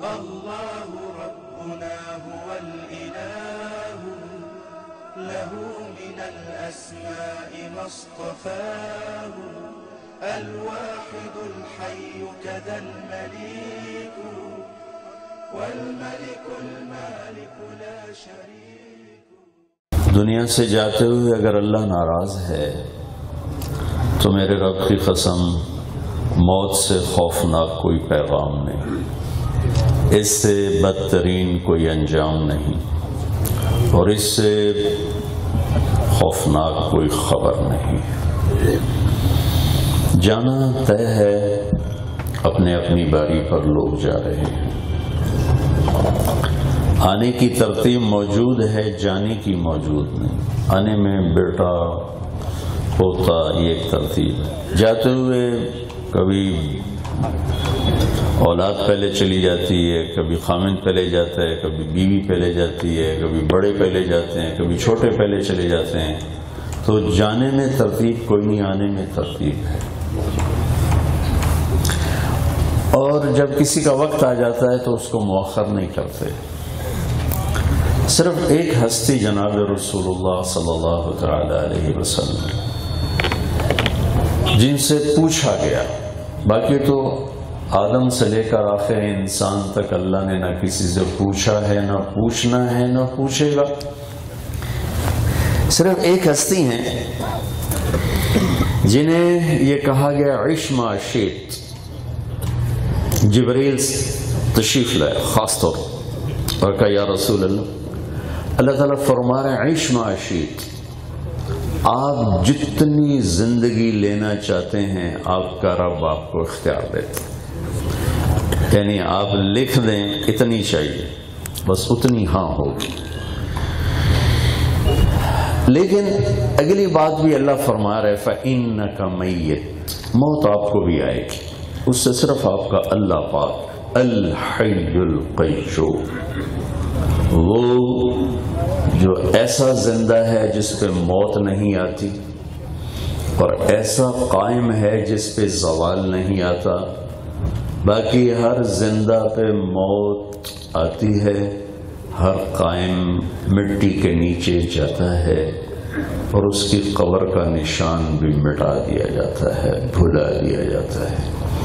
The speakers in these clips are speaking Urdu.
الله ربنا هو الإله له من الأسماء ما اصطفاه الواحد الحي كذا المليك والملك المالك لا شريك. دنیا سے جاتے ہوئے اگر اللہ ناراض ہے تو میرے رب کی قسم موت سے خوفناک کوئی پیغام نہیں، اس سے بدترین کوئی انجام نہیں، اور اس سے خوفناک کوئی خبر نہیں۔ جانا طے ہے، اپنے اپنی باری پر لوگ جا رہے ہیں۔ آنے کی ترتیب موجود ہے، جانے کی موجود نہیں۔ آنے میں بیٹا پوتا یہ ایک ترتیب ہے، جاتے ہوئے کبھی اولاد پہلے چلی جاتی ہے، کبھی خامند پہلے جاتا ہے، کبھی بیوی پہلے جاتی ہے، کبھی بڑے پہلے جاتے ہیں، کبھی چھوٹے پہلے چلے جاتے ہیں۔ تو جانے میں ترتیب کوئی نہیں، آنے میں ترتیب ہے۔ اور جب کسی کا وقت آ جاتا ہے تو اس کو مؤخر نہیں کرتے۔ صرف ایک ہستی جناب رسول اللہ صلی اللہ تعالی علیہ وسلم جن سے پوچھا گیا، باقی تو آدم سے لے کر آخر انسان تک اللہ نے نہ کسی سے پوچھا ہے، نہ پوچھنا ہے، نہ پوچھے گا۔ صرف ایک ہستی ہیں جنہیں یہ کہا گیا عش ما شئت۔ جبریل تشریف لائے خاص طور اور کہا یا رسول اللہ تعالیٰ فرما رہے ہیں عش ما شئت، آپ جتنی زندگی لینا چاہتے ہیں آپ کا رب آپ کو اختیار دیتا، یعنی آپ لکھ دیں اتنی چاہیے، بس اتنی ہاں ہوگی۔ لیکن اگلی بات بھی اللہ فرما رہے فَإِنَّكَ مَيِّتٌ، موت آپ کو بھی آئے گی، اس سے صرف آپ کا اللہ پاک الحی القیوم، وہ جو ایسا زندہ ہے جس پہ موت نہیں آتی، اور ایسا قائم ہے جس پہ زوال نہیں آتا۔ باقی ہر زندہ پہ موت آتی ہے، ہر قائم مٹی کے نیچے جاتا ہے، اور اس کی قبر کا نشان بھی مٹا دیا جاتا ہے، بھلا دیا جاتا ہے۔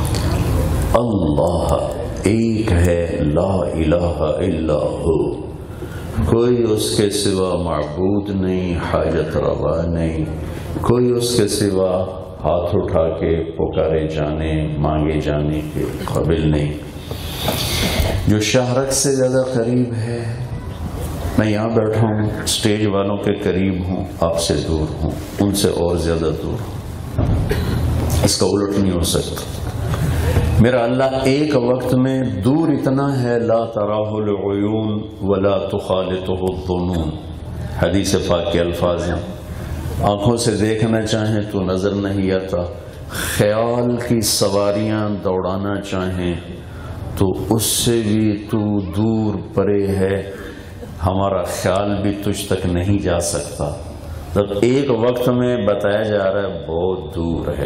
اللہ ایک ہے، لا الہ الا ہو، کوئی اس کے سوا معبود نہیں، حاجت روا نہیں، کوئی اس کے سوا ہاتھ اٹھا کے پکارے جانے مانگے جانے کے قابل نہیں۔ جو شہرک سے زیادہ قریب ہے، میں یہاں بیٹھا ہوں اسٹیج والوں کے قریب ہوں، آپ سے دور ہوں، ان سے اور زیادہ دور ہوں، اس کا الٹ نہیں ہو سکتا۔ میرا اللہ ایک وقت میں دور اتنا ہے لا تراہ العیون ولا تخالطہ الظنون، حدیث پاک کے الفاظ ہیں، آنکھوں سے دیکھنا چاہیں تو نظر نہیں آتا، خیال کی سواریاں دوڑانا چاہیں تو اس سے بھی تو دور پرے ہے، ہمارا خیال بھی تجھ تک نہیں جا سکتا۔ جب ایک وقت میں بتایا جا رہا ہے بہت دور ہے،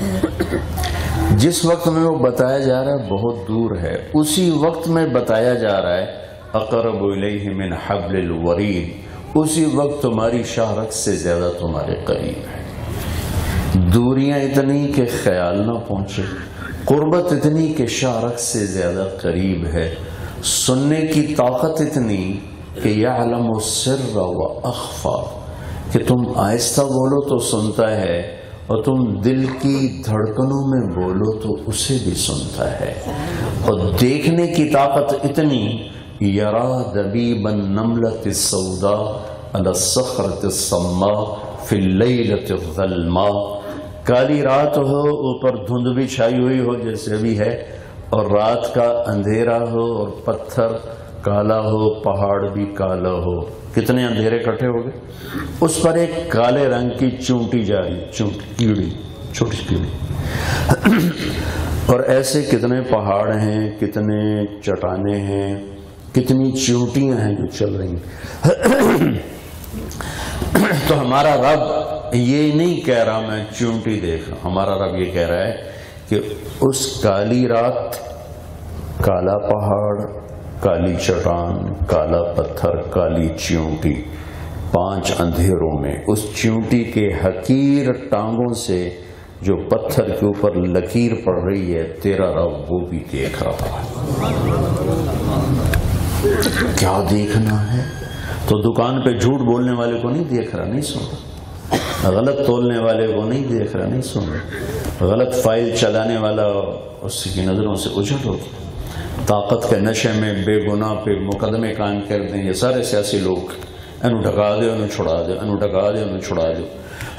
جس وقت میں وہ بتایا جا رہا ہے بہت دور ہے، اسی وقت میں بتایا جا رہا ہے اقرب الیہ من حبل الورید، اسی وقت تمہاری شہرت سے زیادہ تمہارے قریب ہے۔ دوریاں اتنی کہ خیال نہ پہنچے، قربت اتنی کہ شہرت سے زیادہ قریب ہے، سننے کی طاقت اتنی کہ یعلم السر و اخفا، کہ تم آہستہ بولو تو سنتا ہے، اور تم دل کی دھڑکنوں میں بولو تو اسے بھی سنتا ہے، اور دیکھنے کی طاقت اتنی یرا دبیب النملۃ السوداء علی الصخرۃ الصماء فی اللیلۃ الظلماء، کالی رات ہو اوپر دھند بھی چھائی ہوئی ہو جیسے بھی ہے، اور رات کا اندھیرا ہو اور پتھر کالا ہو، پہاڑ بھی کالا ہو، کتنے اندھیرے کٹھے ہو گئے، اس پر ایک کالے رنگ کی چونٹی جا رہی، کیڑی، چھوٹی کیڑی، اور ایسے کتنے پہاڑ ہیں، کتنے چٹانیں ہیں، کتنی چونٹیاں ہیں جو چل رہی ہیں۔ تو ہمارا رب یہ نہیں کہہ رہا میں چونٹی دیکھ رہا، ہمارا رب یہ کہہ رہا ہے کہ اس کالی رات کالا پہاڑ، کالی چٹان، کالا پتھر، کالی چیونٹی، 5 اندھیروں میں اس چیونٹی کے حقیر ٹانگوں سے جو پتھر کے اوپر لکیر پڑ رہی ہے، تیرا رب وہ بھی دیکھ رہا ہے۔ کیا دیکھنا ہے؟ تو دکان پہ جھوٹ بولنے والے کو نہیں دیکھ رہا، نہیں سن رہا، غلط تولنے والے کو نہیں دیکھ رہا، نہیں سن رہا، غلط فائل چلانے والا اس کی نظروں سے اجڑ ہو گیا۔ طاقت کے نشے میں بے گناہ پہ مقدمے قائم کر دیں یہ سارے سیاسی لوگ، انہوں ڈھکا دے، انہوں چھڑا دے، انہوں ڈھکا دے، انہوں چھڑا دے۔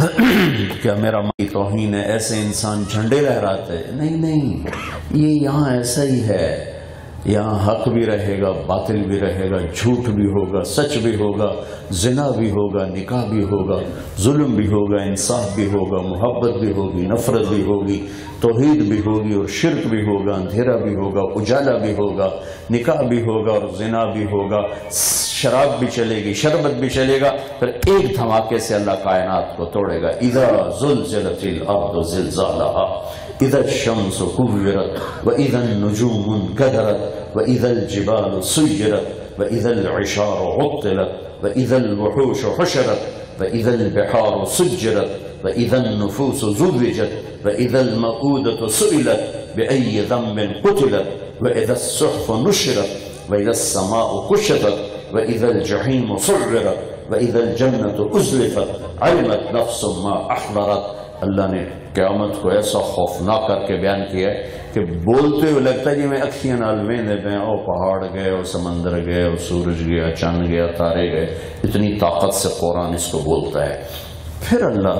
کیا میرا مائی توہین ہے؟ ایسے انسان جھنڈے لہراتے ہیں؟ نہیں نہیں، یہ یہاں ایسا ہی ہے، یہاں حق بھی رہے گا، باطل بھی رہے گا، جھوٹ بھی ہوگا، سچ بھی ہوگا، زنا بھی ہوگا، نکاح بھی ہوگا، ظلم بھی ہوگا، انصاف بھی ہوگا، محبت بھی ہوگی، نفرت بھی ہوگی، توحید بھی ہوگی اور شرک بھی ہوگا، اندھیرا بھی ہوگا، اجالا بھی ہوگا، نکاح بھی ہوگا اور زنا بھی ہوگا، شراب بھی چلے گی، شربت بھی چلے گا، پھر ایک دھماکے سے اللہ کائنات کو توڑے گا۔ اذا زلزلت الارض زلزالہا اذا الشمس كورت واذا النجوم انكدرت واذا الجبال سيرت واذا العشار عطلت واذا الوحوش حشرت واذا البحار سجرت واذا النفوس زوجت واذا الموءودة سئلت بأي ذنب قتلت واذا الصحف نشرت واذا السماء كشطت واذا الجحيم سعرت واذا الجنة ازلفت علمت نفس ما احضرت۔ اللہ نے قیامت کو ایسا خوفناک کر کے بیان کیا ہے کہ بولتے ہوئے لگتا ہے جی میں اکھیاں نال ویندے پہ او پہاڑ گئے، او سمندر گئے، او سورج گیا، چاند گیا، تارے گئے، اتنی طاقت سے قرآن اس کو بولتا ہے۔ پھر اللہ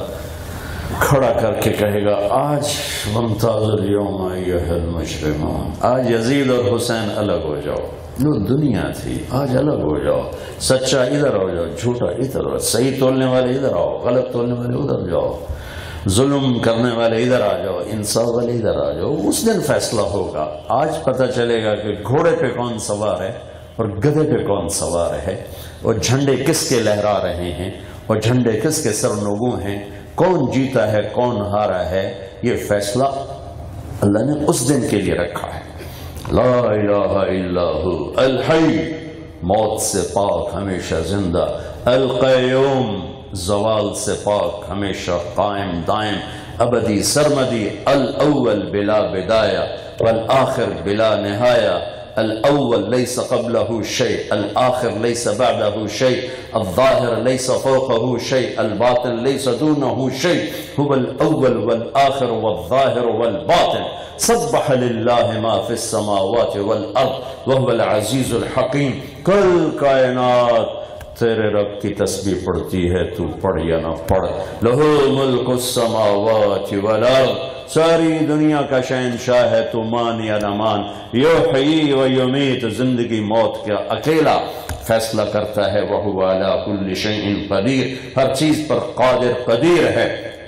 کھڑا کر کے کہے گا آج وامتاز اليوم ایھا المجرمون، آج یزید اور حسین الگ ہو جاؤ، جو دنیا تھی آج الگ ہو جاؤ، سچا ادھر ہو جاؤ، جھوٹا ادھر ہو، صحیح تولنے والے ادھر آؤ، غلط تولنے والے ادھر جاؤ، ظلم کرنے والے ادھر آ جاؤ، انصاف والے ادھر آ جاؤ۔ اس دن فیصلہ ہوگا۔ آج پتہ چلے گا کہ گھوڑے پہ کون سوار ہے اور گدھے پہ کون سوار ہے، اور جھنڈے کس کے لہرا رہے ہیں اور جھنڈے کس کے سرنگوں ہیں، کون جیتا ہے کون ہارا ہے، یہ فیصلہ اللہ نے اس دن کے لیے رکھا ہے۔ لا الہ الا ہو الحی، موت سے پاک ہمیشہ زندہ، القیوم، زوال سے پاک ہمیشہ قائم دائم ابدی سرمدی، الاول بلا بدایہ والآخر بلا نہایہ، الاول لیس قبلہ شیء، الآخر لیس بعدہ شیء، الظاہر لیس فوقہ شیء، الباطن لیس دونہ شیء، هو الاول والآخر والظاہر والباطن، سبح للہ ما فی السماوات والارض وهو العزیز الحکیم۔ کل کائنات تیرے رب کی تسبیح پڑھتی ہے، تو پڑھ یا نہ پڑھ۔ لہو ملک السماوات والارض، ساری دنیا کا شہنشاہ ہے، تو مان یا نہ مان۔ یحیی و یمیت، زندگی موت کا اکیلا فیصلہ کرتا ہے۔ وہو علی کل شیء قدیر، ہر چیز پر قادر قدیر ہے۔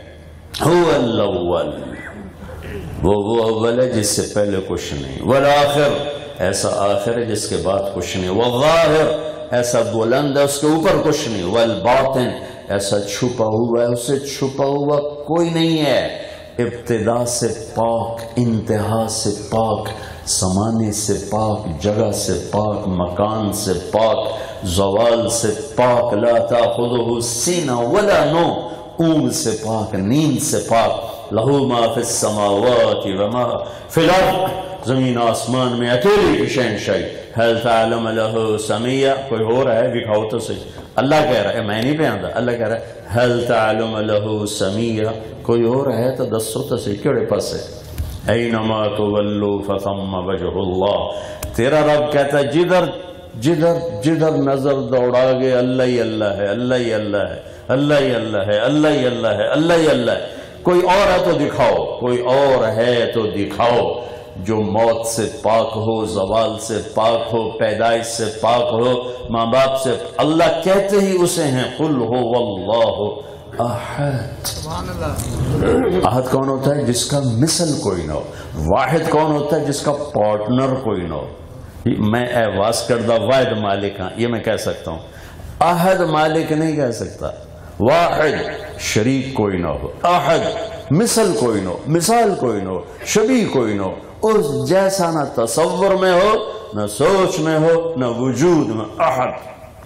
هو الاول، وہ اول ہے جس سے پہلے کچھ نہیں، والآخر، ایسا آخر ہے جس کے بعد کچھ نہیں، والظاہر، ایسا بلند ہے اس کے اوپر کچھ نہیں، والباطن، ایسا چھپا ہوا ہے اس سے چھپا ہوا کوئی نہیں ہے۔ ابتدا سے پاک، انتہا سے پاک، زمانے سے پاک، جگہ سے پاک، مکان سے پاک، زوال سے پاک، لا تأخذہ سینہ ولا نوم، اونگ سے پاک، نیند سے پاک۔ لہو ما فی السماوات وما فی الارض، زمین آسمان میں اکیلی کی شہنشاہی۔ هل تعلم له سمیہ، کوئی ہو رہا ہے دکھاؤ تو صحیح۔ اللہ کہہ رہا ہے، میں نہیں بیاندا، اللہ کہہ رہا ہے هل تعلم له سمیہ، کوئی ہو رہا ہے تو دسو تو صحیح کیڑے پاس ہے۔ اینما تولوا فثم وجہ اللہ، تیرا رب کہتا ہے جدھر جدھر جدھر نظر دوڑا گے اللہ ہی اللہ ہے، اللہ ہی اللہ ہے، اللہ ہی اللہ ہے، اللہ ہی اللہ ہے، اللہ ہی اللہ ہے۔ کوئی اور ہے تو دکھاؤ، کوئی اور ہے تو دکھاؤ جو موت سے پاک ہو، زوال سے پاک ہو، پیدائش سے پاک ہو، ماں باپ سے۔ اللہ کہتے ہی اسے ہیں قل هو اللہ احد۔ احد کون ہوتا ہے؟ جس کا مثل کوئی نہ ہو۔ واحد کون ہوتا ہے؟ جس کا پارٹنر کوئی نہ ہو۔ میں اعواز کردہ واحد مالک ہاں، یہ میں کہہ سکتا ہوں، احد مالک نہیں کہہ سکتا۔ واحد، شریک کوئی نہ ہو، احد، مثل کوئی نہ ہو، مثال کوئی نہ ہو، شبیہ کوئی نہ ہو، اس جیسا نہ تصور میں ہو، نہ سوچ میں ہو، نہ وجود میں احد۔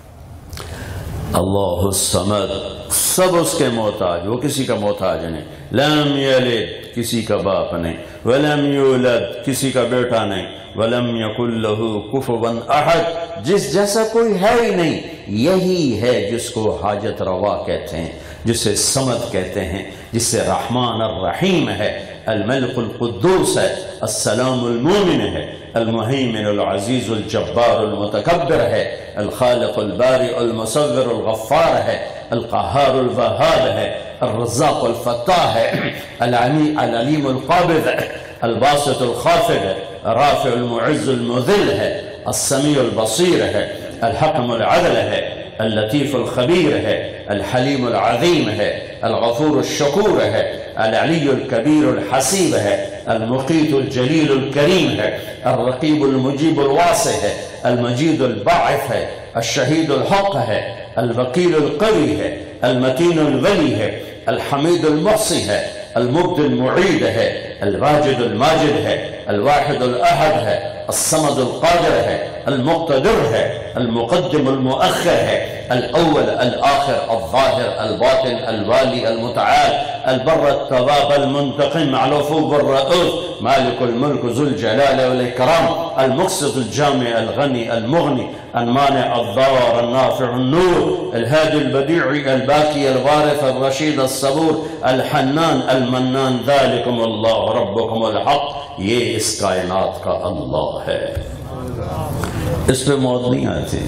اللہ الصمد، سب اس کے محتاج، وہ کسی کا محتاج نہیں۔ لم یلد، کسی کا باپ نہیں، ولم یولد، کسی کا بیٹا نہیں، ولم یکن لہ کفوا احد، جس جیسا کوئی ہے ہی نہیں۔ یہی ہے جس کو حاجت روا کہتے ہیں، جسے صمد کہتے ہیں، جسے رحمان الرحیم ہے، الملک القدوس ہے، السلام المومن ہے، المہیمن العزیز الجبار المتکبر ہے، الخالق البارئ المصور الغفار ہے، القہار الوہاب ہے، الرزاق الفتاح ہے، العلیم القابض ہے، الباسط الخافض ہے، الرافع المعز المذل ہے، السمیع البصیر ہے، الحکم العدل ہے، اللطیف الخبیر ہے، الحلیم العظیم ہے، الغفور الشکور ہے، العلی الکبیر الحسیب ہے، المقیت الجلیل الکریم ہے، الرقیب المجیب الواسع ہے، المجید الباعث ہے، الشہید الحق ہے، الوکیل القوی ہے، المتین الولی ہے، الحمید المحصی ہے، المبدی المعید ہے، الواجد الماجد ہے، الواحد الاحد ہے، الصمد القادر ہے، المقتدر ہے، المقدم المؤخر ہے، الاول الآخر الظاہر الباطن الوالی المتعال البر التواب المنتقم العفو الرؤوف مالک الملک ذو الجلال والاکرام المقسط الجامع الغنی المغنی المانع الضار النافع النور الهادي البديع الباقي الوارث الرشيد الصبور الحنان المنان ذلكم اللہ ربكم الحق۔ یہ اس کائنات کا اللہ ہے، اس پہ موت نہیں آتی،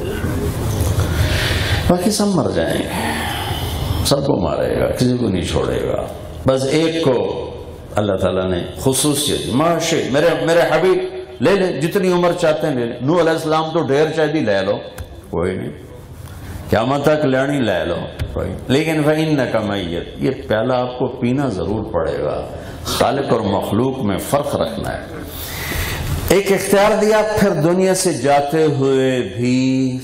باقی سب مر جائیں گے، سب کو مارے گا، کسی کو نہیں چھوڑے گا۔ بس ایک کو اللہ تعالیٰ نے خصوصیت معاشی، میرے حبیب لے لیں، جتنی عمر چاہتے ہیں لے لیں۔ نوح علیہ السلام تو ڈھیر چاہیے لے لو، کوئی نہیں، قیامت تک لینی لے لو کوئی، لیکن فَإِنَّكَ مَيِّتٌ، یہ پیالہ آپ کو پینا ضرور پڑے گا۔ خالق اور مخلوق میں فرق رکھنا ہے۔ ایک اختیار دیا، پھر دنیا سے جاتے ہوئے بھی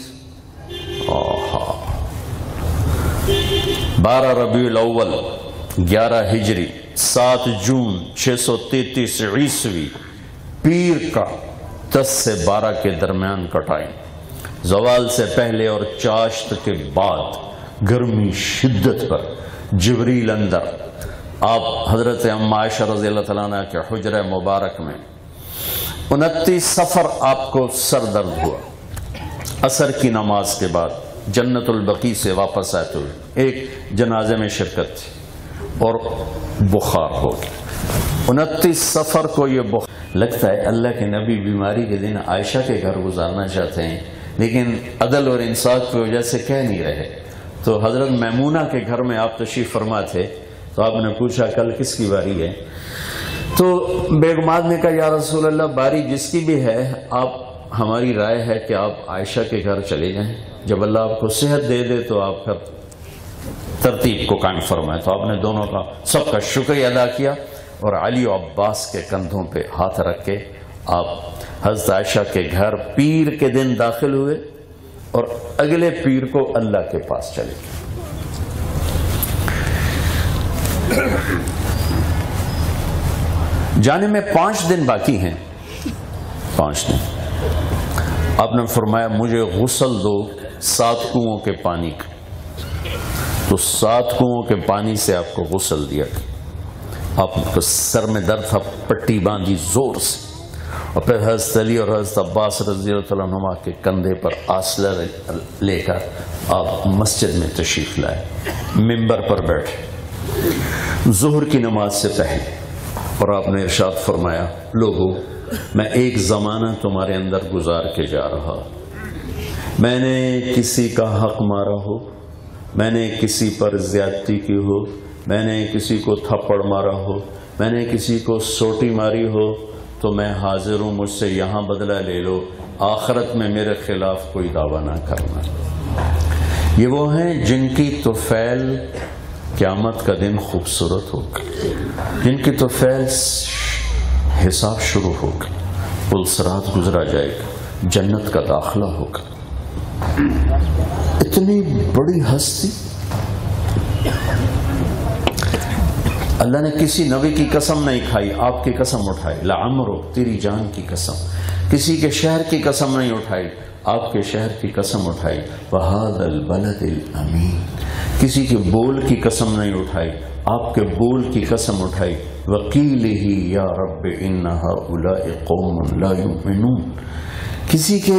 12 ربیع الاول 11 ہجری 7 جون 633 عیسوی پیر کا 10 سے 12 کے درمیان کا ٹائم، زوال سے پہلے اور چاشت کے بعد گرمی شدت پر جبریل اندر، آپ حضرت ام عائشہ رضی اللہ تعالیٰ عنہ کے حجرہ مبارک میں 29 سفر آپ کو سر درد ہوا، عصر کی نماز کے بعد جنت البقیع سے واپس آتے ہوئے ایک جنازے میں شرکت تھی اور بخار ہو گیا۔ 29 سفر کو یہ بخار، لگتا ہے اللہ کے نبی بیماری کے دن عائشہ کے گھر گزارنا چاہتے ہیں، لیکن عدل اور انصاف کی وجہ سے کہہ نہیں رہے۔ تو حضرت میمونہ کے گھر میں آپ تشریف فرما تھے، تو آپ نے پوچھا کل کس کی باری ہے؟ تو بیگمات نے کہا یا رسول اللہ باری جس کی بھی ہے، آپ ہماری رائے ہے کہ آپ عائشہ کے گھر چلے جائیں، جب اللہ آپ کو صحت دے دے تو آپ پھر ترتیب کو قائم فرمائیں۔ تو آپ نے دونوں کا سب کا شکریہ ادا کیا اور علی و عباس کے کندھوں پہ ہاتھ رکھ کے آپ حضرت عائشہ کے گھر پیر کے دن داخل ہوئے اور اگلے پیر کو اللہ کے پاس چلے گئے۔ جانے میں 5 دن باقی ہیں، 5 دن۔ آپ نے فرمایا مجھے غسل دو 7 کنووں کے پانی کا، تو 7 کنووں کے پانی سے آپ کو غسل دیا۔ آپ کو سر میں درد تھا، پٹی باندھی زور سے، اور پھر حضرت علی اور حضرت عباس رضی اللہ عنہما کے کندھے پر آسلہ لے کر آپ مسجد میں تشریف لائے، ممبر پر بیٹھے ظہر کی نماز سے پہلے، اور آپ نے ارشاد فرمایا لوگو میں ایک زمانہ تمہارے اندر گزار کے جا رہا، میں نے کسی کا حق مارا ہو، میں نے کسی پر زیادتی کی ہو، میں نے کسی کو تھپڑ مارا ہو، میں نے کسی کو سوٹی ماری ہو، تو میں حاضر ہوں، مجھ سے یہاں بدلہ لے لو، آخرت میں میرے خلاف کوئی دعویٰ نہ کرنا۔ یہ وہ ہیں جن کی طفیل قیامت کا دن خوبصورت ہوگا، جن کی طفیل حساب شروع ہوگا، پل صراط گزرا جائے گا، جنت کا داخلہ ہوگا۔ اتنی بڑی ہستی اللہ نے کسی نبی کی قسم نہیں کھائی، آپ کی قسم اٹھائی، لعمرک تیری جان کی قسم، کسی کے شہر کی قسم نہیں اٹھائی، آپ کے شہر کی قسم اٹھائی، وَهَذَا الْبَلَدِ الْأَمِينَ، کسی کے بول کی قسم نہیں اٹھائی، آپ کے بول کی قسم اٹھائی، وَقِيلِهِ يَا رَبِّ إِنَّ هَؤُلَاءِ قَوْمٌ لَا يُؤْمِنُونَ،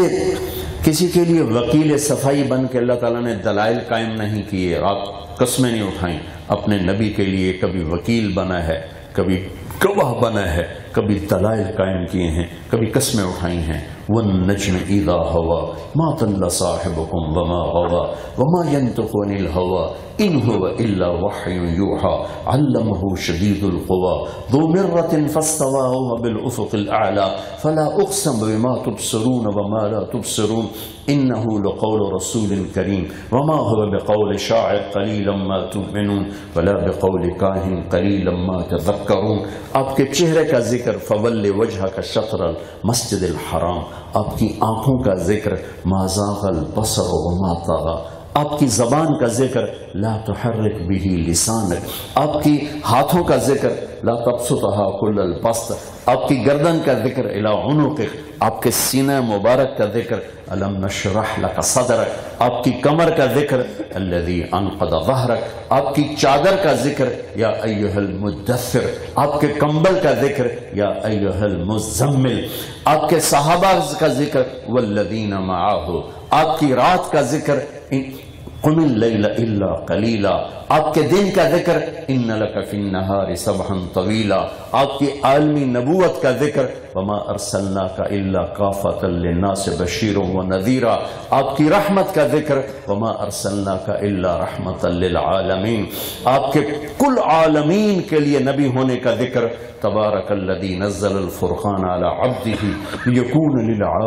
کسی کے لیے وکیل صفائی بن کے اللہ تعالیٰ نے دلائل قائم نہیں کیے، آپ قسمیں نہیں اٹھائیں، اپنے نبی کے لیے کبھی وکیل بنا ہے، کبھی گواہ بنا ہے، کبھی دلائل قائم کیے ہیں، کبھی قسمیں اٹھائی ہیں۔ وَالنَّجْمِ إِذَا هَوَى مَا ضَلَّ صَاحِبُكُمْ وَمَا غَوَى وَمَا يَنطِقُ عَنِ الْهَوَى إِنْ هُوَ إِلَّا وَحْيٌ يُوحَى عَلَّمَهُ شَدِيدُ الْقُوَى ذُو مِرَّةٍ فَاسْتَوَى وَهُوَ بِالْأُفُقِ الْأَعْلَى فَلَا أُقْسِمُ بِمَا تُبْصِرُونَ وَمَا لَا تُبْصِرُونَ إِنَّهُ لَقَوْلُ رَسُولٍ كَرِيمٍ وَمَا هُوَ بِقَوْلِ شَاعِرٍ قَلِيلًا مَا تُؤْمِنُونَ وَلَا بِقَوْلِ كَاهِنٍ قَلِيلًا مَا تَذَكَّرُونَ۔ آپ کے چہرے کا ذکر فَوَلِّ وَجْهَكَ شَطْرَ الْمَسْجِدِ الْحَرَامِ، آپ کی آنکھوں کا ذکر مَا زَاغَ الْبَصَرُ وَمَا طَغَى، آپ کی زبان کا ذکر لا تحرک بِهِ لسانک، آپ کی ہاتھوں کا ذکر لا تبسطها كل البسط، آپ کی گردن کا ذکر الى عنقک، آپ کے سینہ مبارک کا ذکر الم نشرح لك صدرک، آپ کی کمر کا ذکر الذي انقض ظهرک، آپ کی چادر کا ذکر یا ایھا المدثر، آپ کے کمبل کا ذکر یا ایھا المزمل، آپ کے صحابہ کا ذکر والذین معه، آپ کی رات کا ذکر قم اللیل الا قلیلا، آپ کے دن کا ذکر ان لک فی النہار سبحا طویلا، آپ کی عالمی نبوت کا ذکر وما ارسلناک الا کافۃ للناس بشیرا ونذیرا، آپ کی رحمت کا ذکر وما ارسلناک الا رحمۃ للعالمین، آپ کے کل عالمین کے لیے نبی ہونے کا ذکر تبارک الذی نزل الفرقان علی عبدہ لیکون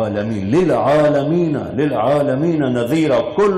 للعالمین نذیرا،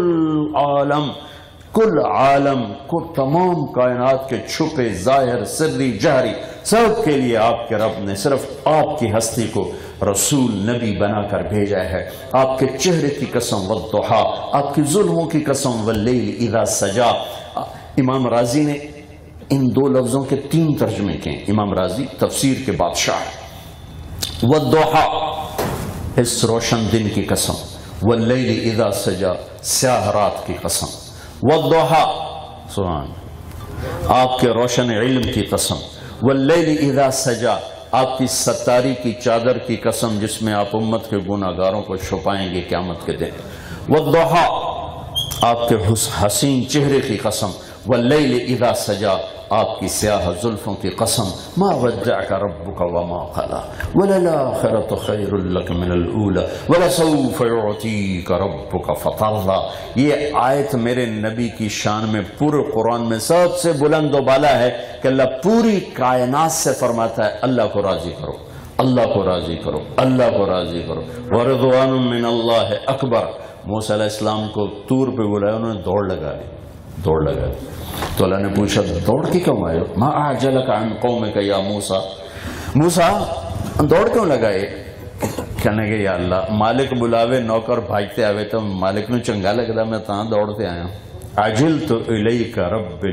کل عالم کو تمام کائنات کے چھپے ظاہر سری جہری سب کے لیے آپ کے رب نے صرف آپ کی ہستی کو رسول نبی بنا کر بھیجا ہے۔ آپ کے چہرے کی قسم والضحا، آپ کی ظلموں کی قسم واللیل اذا سجا۔ امام راضی نے ان دو لفظوں کے 3 ترجمے کیے۔ امام راضی تفسیر کے بادشاہ، والضحا اس روشن دن کی قسم، واللیل اذا سجا سیاہ رات کی قسم، والضحا سبحان آپ کے روشن علم کی قسم، واللیل اذا سجا آپ کی ستاری کی چادر کی قسم جس میں آپ امت کے گناہگاروں کو چھپائیں گے قیامت کے دن، والضحا آپ کے حسین چہرے کی قسم، واللیل اذا سجا آپ کی سیاہ زلفوں کی قسم، ما ودعک ربک وما قلی وللآخرۃ خیر لک من الاولی ولسوف یعطیک ربک فترضی۔ یہ آیت میرے نبی کی شان میں پورے قرآن میں سب سے بلند و بالا ہے کہ اللہ پوری کائنات سے فرماتا ہے اللہ کو راضی کرو، اللہ کو راضی کرو، اللہ کو راضی کرو، ورضوان من اللہ اکبر۔ موسیٰ علیہ السلام کو طور پہ بلایا، انہوں نے دوڑ لگا لی، تو اللہ نے پوچھا دوڑ کے کیوں آئے؟ ما اعجلک عن قومک یا موسیٰ، موسیٰ دوڑ کیوں لگائے؟ کہنے کہ یا اللہ مالک بلاوے نوکر بھاجتے آوے تو مالک نے چنگا لگتا میں تاں دوڑتے آیا۔ عجلت الیک رب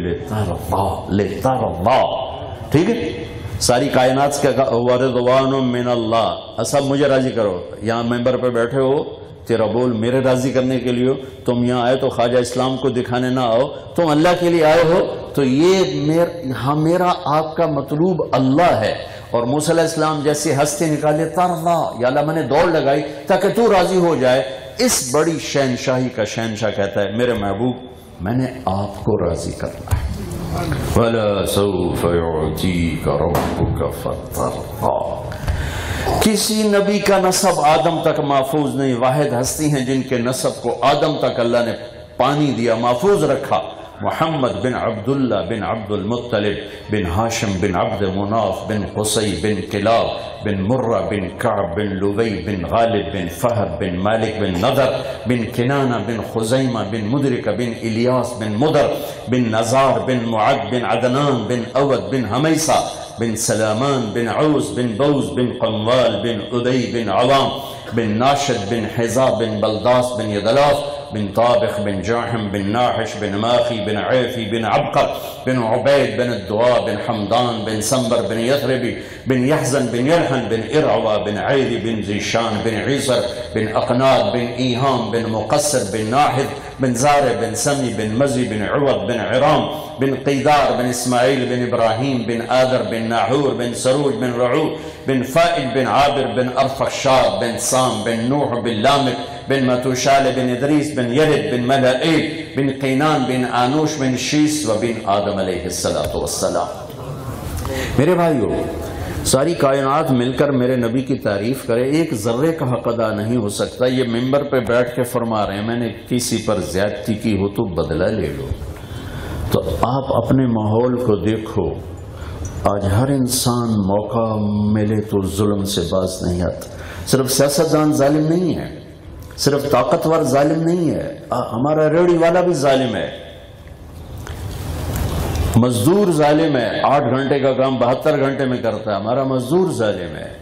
لترضی، ٹھیک ہے، ساری کائنات کا ورضوان من اللہ، سب مجھے راضی کرو۔ یہاں ممبر پہ بیٹھے ہو، تیرا بول میرے راضی کرنے کے لیے ہو، تم یہاں آئے تو خواجہ اسلام کو دکھانے نہ آؤ، تم اللہ کے لیے آئے ہو، تو یہ میرا آپ کا مطلوب اللہ ہے۔ اور موسیٰ علیہ السلام جیسے ہستے نکالے ترضا، یا اللہ میں نے دوڑ لگائی تاکہ تو راضی ہو جائے۔ اس بڑی شہنشاہی کا شہنشاہ کہتا ہے میرے محبوب میں نے آپ کو راضی کرنا ہے۔ وَلَسَوْفَ يُعْطِيكَ رَبُّكَ فَتَرْضَىٰ۔ کسی نبی کا نسب آدم تک محفوظ نہیں، واحد ہستی ہیں جن کے نسب کو آدم تک اللہ نے پانی دیا، محفوظ رکھا۔ محمد بن عبداللہ بن عبد المطلب بن ہاشم بن عبد مناف بن قصی بن کلاب بن مرہ بن کعب بن لبی بن غالب بن فہر بن مالک بن نضر بن کنانہ بن خزیمہ بن مدرک بن الیاس بن مدر بن نزار بن معد بن عدنان بن اود بن حمیسہ بن سلامان بن عوس بن بوز بن قنوال بن ادی بن عوام بن ناشد بن حزا بن بلداس بن یدلاف بن طابخ بن جاحم بن ناحش بن ماخی بن عیفی بن عبقر بن عبید بن الدعاء بن حمدان بن سنبر بن یثربی بن یحزن بن یلحن بن ارعوا بن عیلی بن زیشان بن عیسر بن اقناد بن ایہام بن مقصر بن ناحد بن زار بن سمی بن مزی بن عوض بن عرام بن قیدار بن اسماعیل بن ابراہیم بن آدر بن ناحور بن سروج بن رعو بن فائد بن عابر بن ارفخشاد بن سام بن نوح بن لامک بن متوشال بن ادریس بن یلد بن ملائیل بن قینان بن آنوش بن شیس و بن آدم علیہ السلام. میرے بھائیو، ساری کائنات مل کر میرے نبی کی تعریف کرے، ایک ذرے کا حق ادا نہیں ہو سکتا. یہ ممبر پہ بیٹھ کے فرما رہے ہیں میں نے کسی پر زیادتی کی ہو تو بدلہ لے لو. تو آپ اپنے ماحول کو دیکھو، آج ہر انسان موقع ملے تو ظلم سے باز نہیں آتا. صرف سیاستدان ظالم نہیں ہے، صرف طاقتور ظالم نہیں ہے، ہمارا ریڑھی والا بھی ظالم ہے، مزدور ظالم ہے. 8 گھنٹے کا کام 72 گھنٹے میں کرتا ہے، ہمارا مزدور ظالم ہے.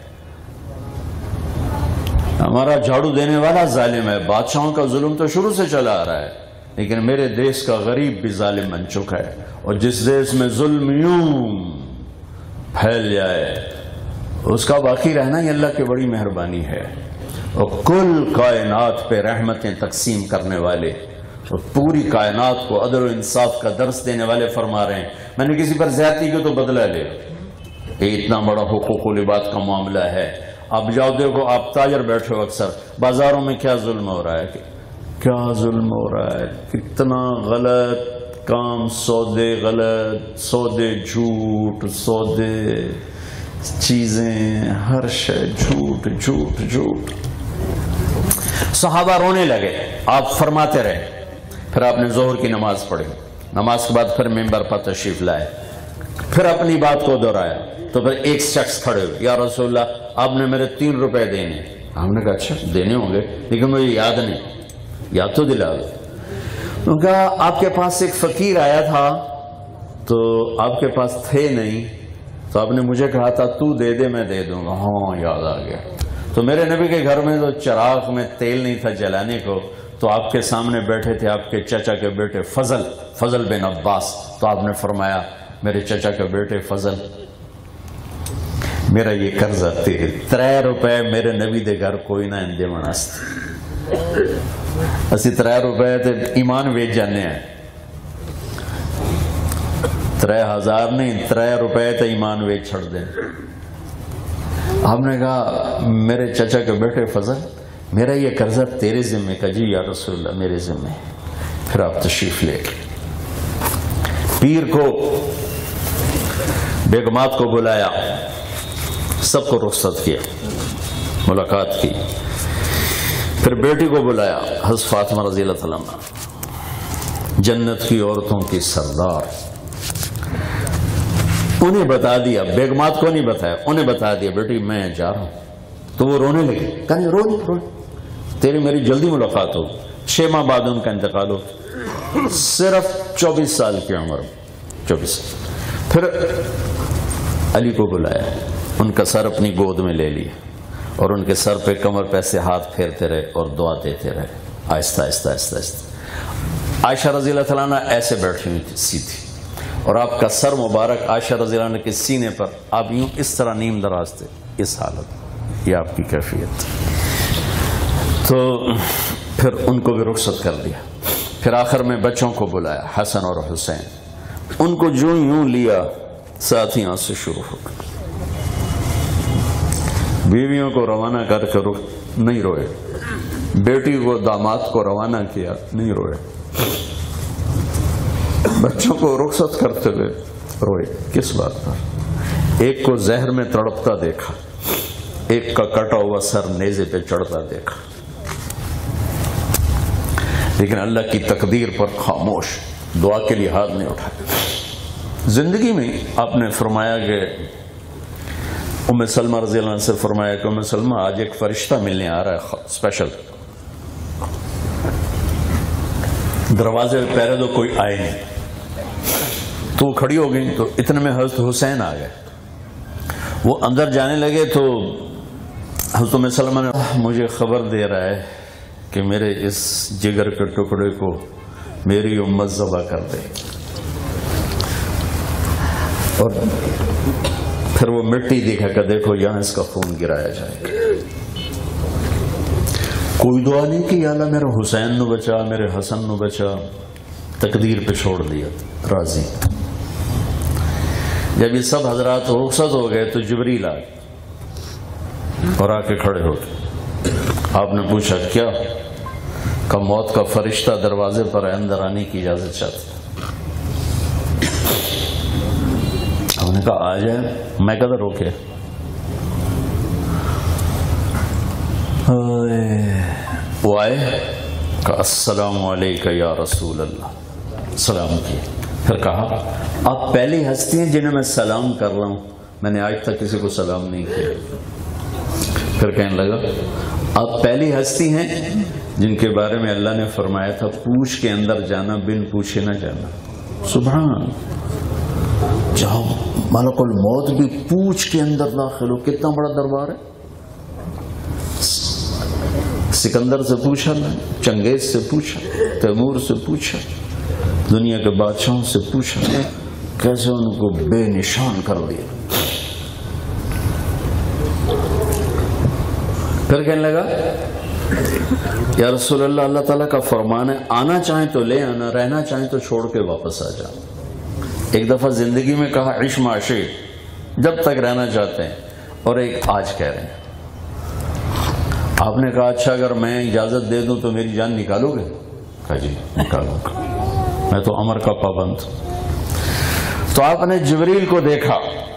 ہمارا جھاڑو دینے والا ظالم ہے. بادشاہوں کا ظلم تو شروع سے چلا آ رہا ہے، لیکن میرے دیش کا غریب بھی ظالم بن چکا ہے. اور جس دیش میں ظلم یوں پھیل جائے اس کا باقی رہنا ہی اللہ کی بڑی مہربانی ہے. اور کل کائنات پہ رحمتیں تقسیم کرنے والے اور پوری کائنات کو عدل و انصاف کا درس دینے والے فرما رہے ہیں میں نے کسی پر زیادتی کی تو بدلہ لے. یہ اتنا بڑا حقوق و لباس کا معاملہ ہے. اب جاؤ دیکھو، آپ تاجر بیٹھے ہو اکثر بازاروں میں، کیا ظلم ہو رہا ہے، کیا ظلم ہو رہا ہے، کتنا غلط کام، سودے غلط، سودے جھوٹ، سودے چیزیں، ہر شے جھوٹ جھوٹ جھوٹ. صحابہ رونے لگے، آپ فرماتے رہے. پھر آپ نے ظہر کی نماز پڑھی، نماز کے بعد پھر ممبر پر تشریف لائے، پھر اپنی بات کو دہرایا. تو پھر ایک شخص کھڑے ہوئے، یا رسول اللہ آپ نے میرے 3 روپے دینے. ہم نے کہا اچھا دینے ہوں گے لیکن مجھے یاد نہیں. یاد تو دلا دو. تو کہا آپ کے پاس ایک فقیر آیا تھا تو آپ کے پاس تھے نہیں، تو آپ نے مجھے کہا تھا تو دے دے میں دے دوں گا. ہاں یاد آ گیا. تو میرے نبی کے گھر میں تو چراغ میں تیل نہیں تھا جلانے کو، تو آپ کے سامنے بیٹھے تھے آپ کے چچا کے بیٹے فضل بن عباس. تو آپ نے فرمایا میرے چچا کے بیٹے فضل، میرا یہ قرض تیرے 3 روپے میرے نبی دے گھر کوئی نہ اندے مناست. اسی 3 روپے تے ایمان ویچ جانے ہیں. 3000 نہیں، 3 روپے تے ایمان ویچ چھڑ دیں. ہم نے کہا میرے چچا کے بیٹے فضل، میرا یہ قرضہ تیرے ذمہ کا. جی یا رسول اللہ میرے ذمہ. پھر آپ تشریف لے گئے. پیر کو، بیگمات کو بلایا، سب کو رخصت کیا، ملاقات کی. پھر بیٹی کو بلایا، حضرت فاطمہ رضی اللہ تعالیٰ عنہ، جنت کی عورتوں کی سردار. انہیں بتا دیا، بیگمات کو نہیں بتایا، انہیں بتا دیا بیٹی میں جا رہا ہوں. تو وہ رونے لگے. کہا رونے تیری میری جلدی ملاقات ہو. 6 ماہ بعد ان کا انتقال ہو، صرف 24 سال کی عمر. 24. پھر علی کو بلایا، ان کا سر اپنی گود میں لے لیا اور ان کے سر پہ کمر پہ سے ہاتھ پھیرتے رہے اور دعا دیتے رہے، آہستہ آہستہ آہستہ آہستہ. عائشہ رضی اللہ تعالیٰ عنہ ایسے بیٹھی ہوئی تھی سیدھی، اور آپ کا سر مبارک عائشہ رضی اللہ عنہ کے سینے پر، آپ یوں اس طرح نیم دراز تھے. اس حالت یہ آپ کی کیفیت. تو پھر ان کو بھی رخصت کر دیا. پھر آخر میں بچوں کو بلایا، حسن اور حسین. ان کو جو یوں لیا ساتھیوں سے شروع ہو گیا. بیویوں کو روانہ کر کے نہیں روئے، بیٹی کو داماد کو روانہ کیا نہیں روئے، بچوں کو رخصت کرتے ہوئے روئے. کس بات پر؟ ایک کو زہر میں تڑپتا دیکھا، ایک کا کٹا ہوا سر نیزے پہ چڑھتا دیکھا، لیکن اللہ کی تقدیر پر خاموش، دعا کے لیے ہاتھ نہیں اٹھایا. زندگی میں آپ نے فرمایا کہ ام سلمہ رضی اللہ عنہ سے فرمایا کہ ام سلمہ آج ایک فرشتہ ملنے آ رہا ہے اسپیشل. دروازے پہ پہرے دو، کوئی آئے نہیں. تو وہ کھڑی ہو گئی. تو اتنے میں حضرت حسین آ گئے. وہ اندر جانے لگے تو حضرت سلمہ نے مجھے خبر دے رہا ہے کہ میرے اس جگر کے ٹکڑے کو میری امت ذبح کر دے، اور پھر وہ مٹی دکھا کہ دیکھو یہاں اس کا خون گرایا جائے گا۔ کوئی دعا نہیں کہ یا اللہ میرے حسین نو بچا، میرے حسن نو بچا، تقدیر پہ چھوڑ دیا، راضی۔ جب یہ سب حضرات رخصت ہو گئے تو جبریل آ گئے اور آ کے کھڑے ہو گئے۔ آپ نے پوچھا کیا؟ کہ موت کا فرشتہ دروازے پر ہے، اندر آنے کی اجازت چاہتا۔ آپ نے کہا آ جائے۔ میں کدھر روکے؟ وہ آئے کہ السلام علیکہ یا رسول اللہ، سلام کیے۔ پھر کہا آپ پہلی ہستی ہیں جنہیں میں سلام کر رہا ہوں، میں نے آج تک کسی کو سلام نہیں کیا۔ پھر کہنے لگا آپ پہلی ہستی ہیں جن کے بارے میں اللہ نے فرمایا تھا پوچھ کے اندر جانا، بن پوچھے نہ جانا۔ سبحان، جاؤ ملک الموت بھی پوچھ کے اندر داخل ہو، کتنا بڑا دربار ہے۔ سکندر سے پوچھا نا، چنگیز سے پوچھا، تیمور سے پوچھا، دنیا کے بادشاہوں سے پوچھا، کیسے ان کو بے نشان کر دیا۔ پھر کہنے لگا یا رسول اللہ، اللہ تعالیٰ کا فرمان ہے آنا چاہیں تو لے آنا، رہنا چاہیں تو چھوڑ کے واپس آ جاؤ۔ ایک دفعہ زندگی میں کہا عیش معاشی، جب تک رہنا چاہتے ہیں، اور ایک آج کہہ رہے ہیں۔ آپ نے کہا اچھا اگر میں اجازت دے دوں تو میری جان نکالو گے؟ کہا جی نکالوں گا، میں تو امر کا پابند ہوں۔ تو آپ نے جبریل کو دیکھا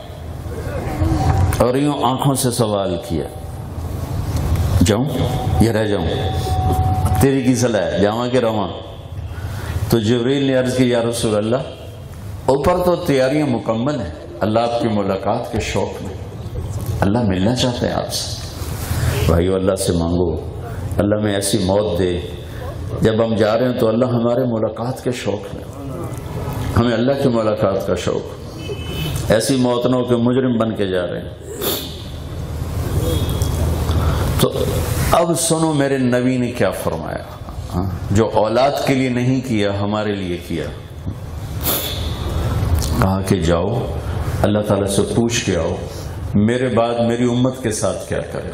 اور یوں آنکھوں سے سوال کیا، جاؤں یا رہ جاؤں؟ تیری کی صلاح ہے، جاواں کہ رواں؟ تو جبریل نے عرض کی یا رسول اللہ اوپر تو تیاریاں مکمل ہیں، اللہ آپ کی ملاقات کے شوق میں، اللہ ملنا چاہتے ہیں آپ سے۔ بھائیو اللہ سے مانگو، اللہ میں ایسی موت دے جب ہم جا رہے ہیں تو اللہ ہمارے ملاقات کے شوق میں، ہمیں اللہ کی ملاقات کا شوق، ایسی موت نہ ہو کہ مجرم بن کے جا رہے ہیں۔ تو اب سنو میرے نبی نے کیا فرمایا، جو اولاد کے لیے نہیں کیا ہمارے لیے کیا۔ کہا کہ جاؤ اللہ تعالیٰ سے پوچھ کے آؤ میرے بعد میری امت کے ساتھ کیا کرے۔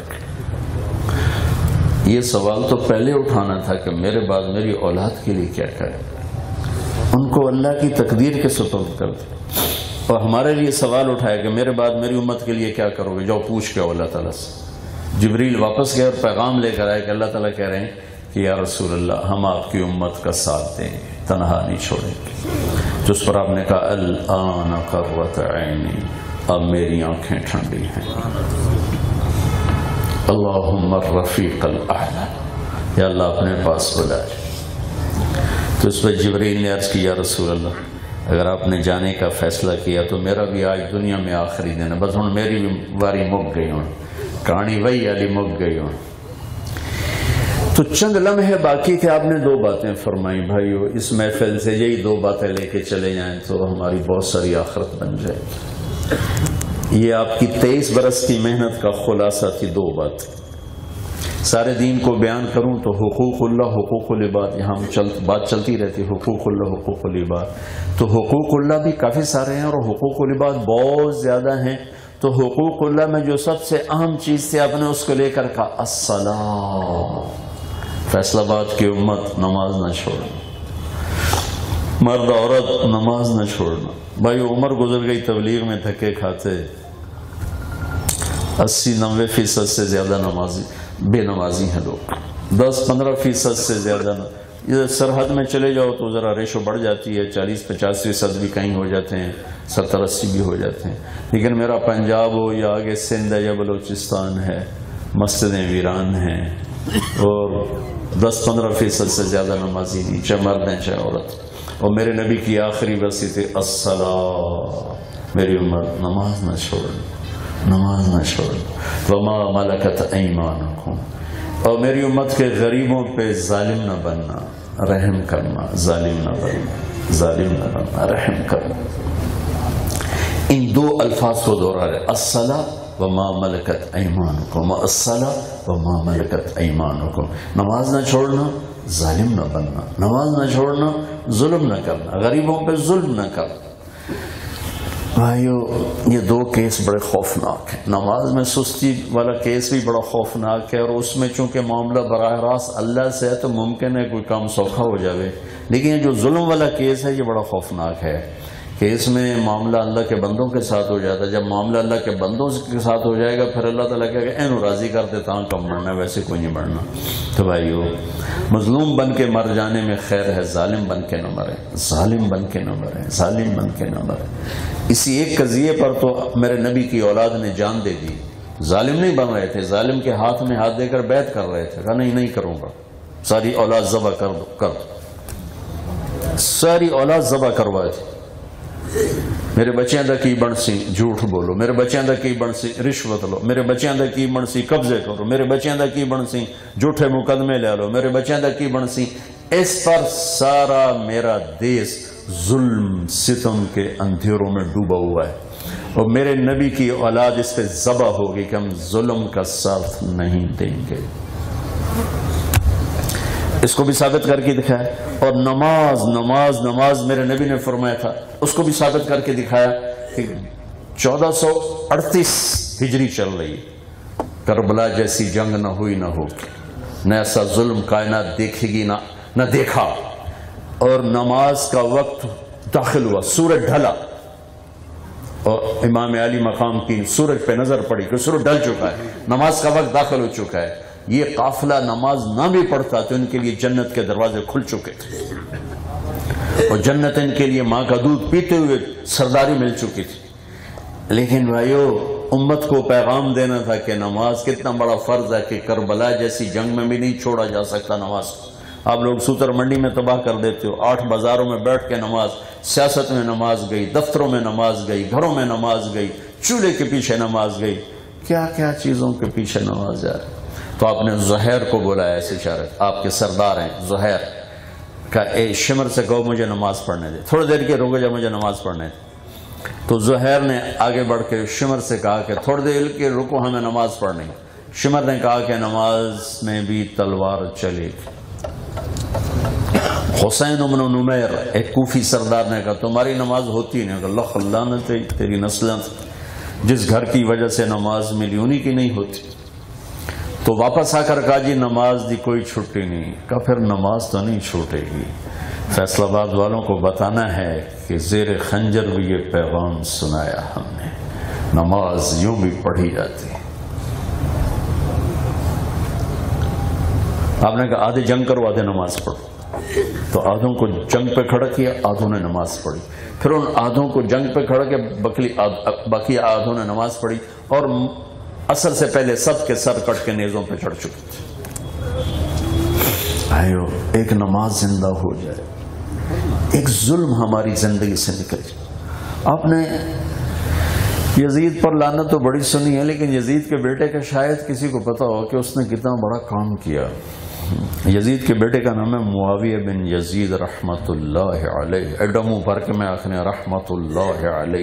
یہ سوال تو پہلے اٹھانا تھا کہ میرے بعد میری اولاد کے لیے کیا کرے، ان کو اللہ کی تقدیر کے سپرد کر دے، اور ہمارے لیے سوال اٹھایا کہ میرے بعد میری امت کے لیے کیا کرو گے، جاؤ پوچھ کے آؤ اللہ تعالیٰ سے۔ جبریل واپس گئے اور پیغام لے کر آئے کہ اللہ تعالیٰ کہہ رہے ہیں کہ یا رسول اللہ ہم آپ کی امت کا ساتھ دیں گے، تنہا نہیں چھوڑیں گے۔ تو اس پر آپ نے کہا الآن قرۃ عینی، اب میری آنکھیں ٹھنڈی ہیں۔ اللہم الرفیق الاعلی، یا اللہ اپنے پاس بلا۔ تو اس پر جبریل نے عرض کی یا رسول اللہ اگر آپ نے جانے کا فیصلہ کیا تو میرا بھی آج دنیا میں آخری دن ہے، بس ہوں میری بھی واری مک گئی ہوں، کہانی وہی علی مک گئی ہوں۔ تو چند لمحے باقی تھے، آپ نے دو باتیں فرمائی بھائیو، اس محفل سے یہی دو باتیں لے کے چلے جائیں تو ہماری بہت ساری آخرت بن جائے گی۔ یہ آپ کی 23 برس کی محنت کا خلاصہ تھی، دو بات۔ سارے دین کو بیان کروں تو حقوق اللہ، حقوق العباد، یہاں بات چلتی رہتی، حقوق اللہ، حقوق العباد۔ تو حقوق اللہ بھی کافی سارے ہیں اور حقوق العباد بہت زیادہ ہیں۔ تو حقوق اللہ میں جو سب سے اہم چیز تھی آپ نے اس کو لے کر کہا الصلاۃ، فیصل آباد کی امت نماز نہ چھوڑنا، مرد عورت نماز نہ چھوڑنا۔ بھائی عمر گزر گئی تبلیغ میں دھکے کھاتے، 80-90% سے زیادہ نمازی بے نمازی ہیں لوگ، 10-15% سے زیادہ یہ سرحد میں چلے جاؤ تو ذرا ریشو بڑھ جاتی ہے، 40-50% بھی کہیں ہو جاتے ہیں، 70-80 بھی ہو جاتے ہیں۔ لیکن میرا پنجاب ہو یا آگے سندھ ہے یا بلوچستان ہے، مسجدیں ویران ہیں اور 10-15% سے زیادہ نمازی نہیں، چاہے مرد ہیں چاہے عورت۔ اور میرے نبی کی آخری وصیت تھی الصلاۃ، میری امت نماز نہ چھوڑنا، نماز نہ چھوڑنا، وما ملکت ایمانکم، اور میری امت کے غریبوں پہ ظالم نہ بننا، رحم کرنا، ظالم نہ بننا، ظالم نہ بننا، رحم کرنا۔ ان دو الفاظ کو دوہرا رہے، الصلاۃ وما ملکت ایمانکم الصلاۃ وما ملکت ایمانکم. نماز نہ چھوڑنا، ظالم نہ بننا، نماز نہ چھوڑنا، ظلم نہ کرنا، غریبوں پہ ظلم نہ کرنا. بھائیو یہ دو کیس بڑے خوفناک ہیں. نماز میں سستی والا کیس بھی بڑا خوفناک ہے، اور اس میں چونکہ معاملہ براہ راست اللہ سے ہے تو ممکن ہے کوئی کام سوکھا ہو جاوے. لیکن یہ جو ظلم والا کیس ہے یہ بڑا خوفناک ہے کہ اس میں معاملہ اللہ کے بندوں کے ساتھ ہو جاتا ہے. جب معاملہ اللہ کے بندوں کے ساتھ ہو جائے گا پھر اللہ تعالیٰ کہے گا اینو راضی کر دیتا ہوں کم مرنا، ویسے کوئی نہیں مرنا. تو بھائیو مظلوم بن کے مر جانے میں خیر ہے، ظالم بن کے نہ مرے، ظالم بن کے نہ مرے، ظالم بن کے نہ مرے. اسی ایک قضیے پر تو میرے نبی کی اولاد نے جان دے دی. ظالم نہیں بن رہے تھے، ظالم کے ہاتھ میں ہاتھ دے کر بیعت کر رہے تھے، کہا نہیں کروں گا، ساری اولاد ذبح کر دو. ساری اولاد ذبح کروائے تھے. میرے بچیاں دا کی بنسی جھوٹ بولو، میرے بچیاں دا کی بنسی رشوت لو، میرے بچیاں دا کی بنسی قبضے کرو، میرے بچیاں دا کی بنسی جھوٹے مقدمے لے لو، میرے بچیاں دا کی بنسی. اس پر سارا میرا دیس ظلم ستم کے اندھیروں میں ڈوبا ہوا ہے، اور میرے نبی کی اولاد اس پہ ذبح ہوگی کہ ہم ظلم کا ساتھ نہیں دیں گے. اس کو بھی ثابت کر کے دکھایا. اور نماز نماز نماز میرے نبی نے فرمایا تھا، اس کو بھی ثابت کر کے دکھایا کہ 1438 ہجری چل رہی ہے، کربلا جیسی جنگ نہ ہوئی نہ ہوگی، نہ ایسا ظلم کائنات دیکھے گی نہ دیکھا. اور نماز کا وقت داخل ہوا، سورج ڈھلا، اور امام علی مقام کی سورج پہ نظر پڑی کہ سورج ڈھل چکا ہے، نماز کا وقت داخل ہو چکا ہے. یہ قافلہ نماز نہ بھی پڑھتا تو ان کے لیے جنت کے دروازے کھل چکے تھے، اور جنت ان کے لیے ماں کا دودھ پیتے ہوئے سرداری مل چکی تھی. لیکن بھائیو امت کو پیغام دینا تھا کہ نماز کتنا بڑا فرض ہے کہ کربلا جیسی جنگ میں بھی نہیں چھوڑا جا سکتا نماز کو. آپ لوگ سوتر منڈی میں تباہ کر دیتے ہو، 8 بازاروں میں بیٹھ کے نماز، سیاست میں نماز گئی، دفتروں میں نماز گئی، گھروں میں نماز گئی، چولہے کے پیچھے نماز گئی، کیا کیا چیزوں کے پیچھے نماز جا رہی. تو آپ نے زہیر کو بولا ایسے اشارت، آپ کے سردار ہیں زہیر کا، اے شمر سے کہو مجھے نماز پڑھنے دے، تھوڑی دیر کے رکو جا مجھے نماز پڑھنے دے. تو زہیر نے آگے بڑھ کے شمر سے کہا کہ تھوڑی دیر کے رکو ہمیں نماز پڑھنی. شمر نے کہا کہ نماز میں بھی تلوار چلے گی. حسین بن نمیر ایک کوفی سردار نے کہا تمہاری نماز ہوتی نہیں. اللہ لعنت تیری نسلیں، جس گھر کی وجہ سے نماز ملی انہی کی نہیں ہوتی. تو واپس آ کر کہا جی نماز دی کوئی چھٹی نہیں. کہا پھر نماز تو نہیں چھوٹے گی. فیصل آباد والوں کو بتانا ہے کہ زیر خنجر بھی یہ پیغام سنایا ہم نے، نماز یوں بھی پڑھی جاتی. آپ نے کہا آدھے جنگ کرو آدھے نماز پڑھو. تو آدھوں کو جنگ پہ کھڑا کیا، آدھوں نے نماز پڑھی. پھر ان آدھوں کو جنگ پہ کھڑا کیا، باقی آدھوں نے نماز پڑھی. اور اثر سے پہلے سب کے سر کٹ کے نیزوں پہ چڑھ چکے تھے. آئیو ایک نماز زندہ ہو جائے، ایک ظلم ہماری زندگی سے نکل جائے. آپ نے یزید پر لعنت تو بڑی سنی ہے، لیکن یزید کے بیٹے کا شاید کسی کو پتا ہو کہ اس نے کتنا بڑا کام کیا. یزید کے بیٹے کا نام ہے معاویہ بن یزید رحمت اللہ علیہ. ایڈمو بھر کے میں آخنے رحمت اللہ علیہ.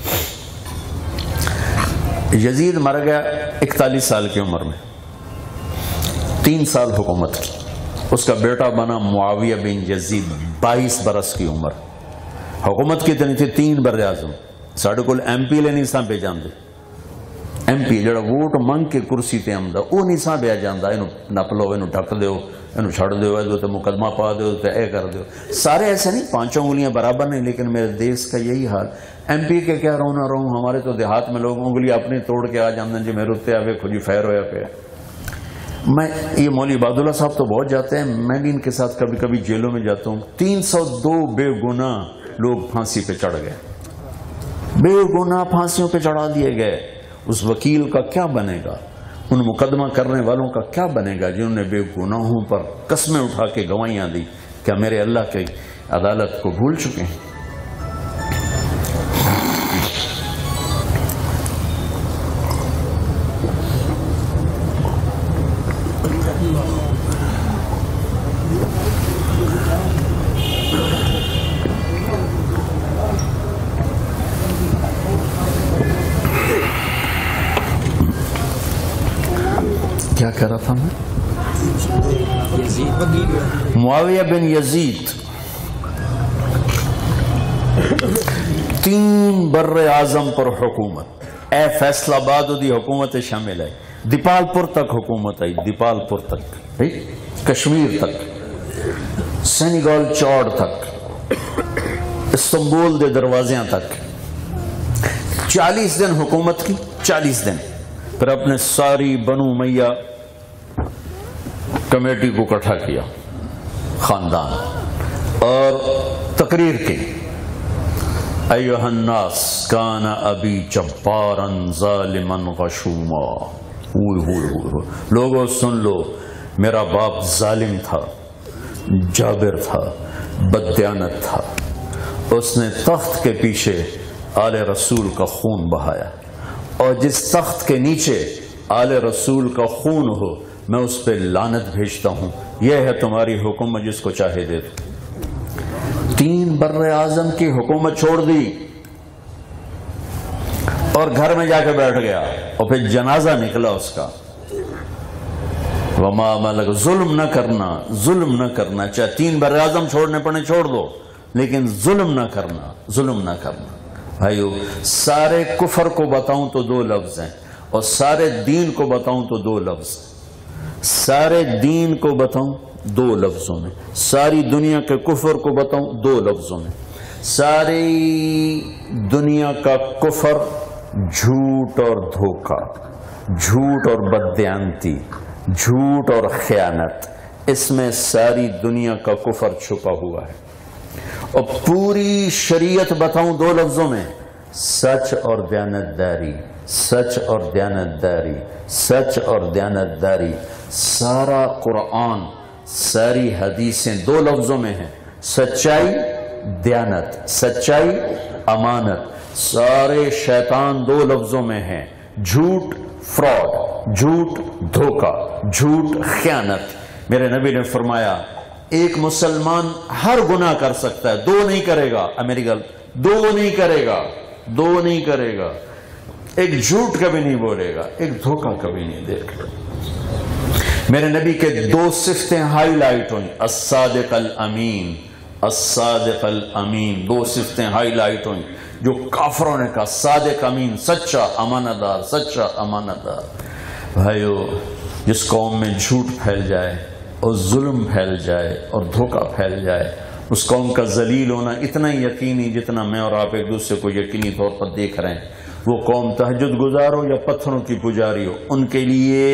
یزید مر گیا 41 سال کی عمر میں، 3 سال حکومت کی. اس کا بیٹا بنا معاویہ بن یزید 22 برس کی عمر. حکومت کتنی تھی؟ 3 بر اعظم. ساڑھے کل ایم پی لے نہیں ساں پہ جاندے. ایم پی جڑا ووٹ منگ کے کرسی تے آمدا وہ نہیں ساں پہ جاندا. اینو نپ لو، اینو ڈھک دیو، اینو چھڑ دیو، اینو تے مقدمہ پا دیو، تے اے کر دیو. سارے ایسے نہیں، 5 انگلیاں برابر نہیں، لیکن میرے دیس کا یہی حال. ایم پی کے کیا رونا رہوں، ہمارے تو دیہات میں لوگ انگلی اپنی توڑ کے آ جاندے جی میرے اتنے آوے کھجی فیر ہویا پہ. میں یہ مولوی عباداللہ صاحب تو بہت جاتے ہیں، میں بھی ان کے ساتھ کبھی کبھی جیلوں میں جاتا ہوں. 302 بے گناہ لوگ پھانسی پہ چڑھ گئے، بے گناہ پھانسیوں پہ چڑھا دیے گئے. اس وکیل کا کیا بنے گا، ان مقدمہ کرنے والوں کا کیا بنے گا جنہوں نے بے گناہوں پر قسمیں اٹھا کے گواہیاں دی؟ کیا میرے اللہ کی عدالت کو بھول چکے ہیں؟ کہہ رہا تھا میں؟ معاویہ بن یزید 3 بر اعظم پر حکومت، اے فیصل آباد دی حکومت شامل ہے، دیپال پور تک حکومت آئی، دیپال پور تک، کشمیر تک، سینیگال چوڑ تک، استنبول دے دروازیاں تک 40 دن حکومت کی، 40 دن، پھر اپنے ساری بنو امیہ کمیٹی کو اکٹھا کیا خاندان، اور تقریر کی، ایھا الناس کان ابی جبارا ظالما غشوما، لوگوں سن لو، میرا باپ ظالم تھا، جابر تھا، بددیانت تھا، اس نے تخت کے پیچھے آل رسول کا خون بہایا، اور جس تخت کے نیچے آل رسول کا خون ہو میں اس پہ لعنت بھیجتا ہوں، یہ ہے تمہاری حکومت، جس کو چاہے دے دو۔ 3 بر اعظم کی حکومت چھوڑ دی اور گھر میں جا کے بیٹھ گیا، اور پھر جنازہ نکلا اس کا۔ وما ملک، ظلم نہ کرنا، ظلم نہ کرنا، چاہے 3 بر اعظم چھوڑنے پڑے چھوڑ دو، لیکن ظلم نہ کرنا، ظلم نہ کرنا۔ بھائیو، سارے کفر کو بتاؤں تو 2 لفظ ہیں، اور سارے دین کو بتاؤں تو 2 لفظ ہیں۔ سارے دین کو بتاؤں 2 لفظوں میں، ساری دنیا کے کفر کو بتاؤں 2 لفظوں میں۔ ساری دنیا کا کفر جھوٹ اور دھوکہ، جھوٹ اور بددیانتی، جھوٹ اور خیانت، اس میں ساری دنیا کا کفر چھپا ہوا ہے۔ اور پوری شریعت بتاؤں 2 لفظوں میں، سچ اور دیانتداری، سچ اور دیانتداری، سچ اور دیانتداری۔ سارا قرآن، ساری حدیثیں 2 لفظوں میں ہیں، سچائی، دیانت، سچائی، امانت۔ سارے شیطان 2 لفظوں میں ہیں، جھوٹ، فراڈ، جھوٹ، دھوکہ، جھوٹ، خیانت۔ میرے نبی نے فرمایا ایک مسلمان ہر گناہ کر سکتا ہے، 2 نہیں کرے گا، میری گل، 2 نہیں کرے گا، 2 نہیں کرے گا، ایک جھوٹ کبھی نہیں بولے گا، ایک دھوکہ کبھی نہیں دے گا۔ میرے نبی کے 2 صفتیں ہائی لائٹ ہوئیں، الصادق الامین، الصادق الامین، 2 صفتیں ہائی لائٹ ہوئیں جو کافروں نے کہا، صادق امین، سچا امانت دار، سچا امانت دار۔ بھائیو، جس قوم میں جھوٹ پھیل جائے اور ظلم پھیل جائے اور دھوکہ پھیل جائے، اس قوم کا ذلیل ہونا اتنا ہی یقینی جتنا میں اور آپ ایک دوسرے کو یقینی طور پر دیکھ رہے ہیں۔ وہ قوم تہجد گزار ہو یا پتھروں کی پجاری ہو، ان کے لیے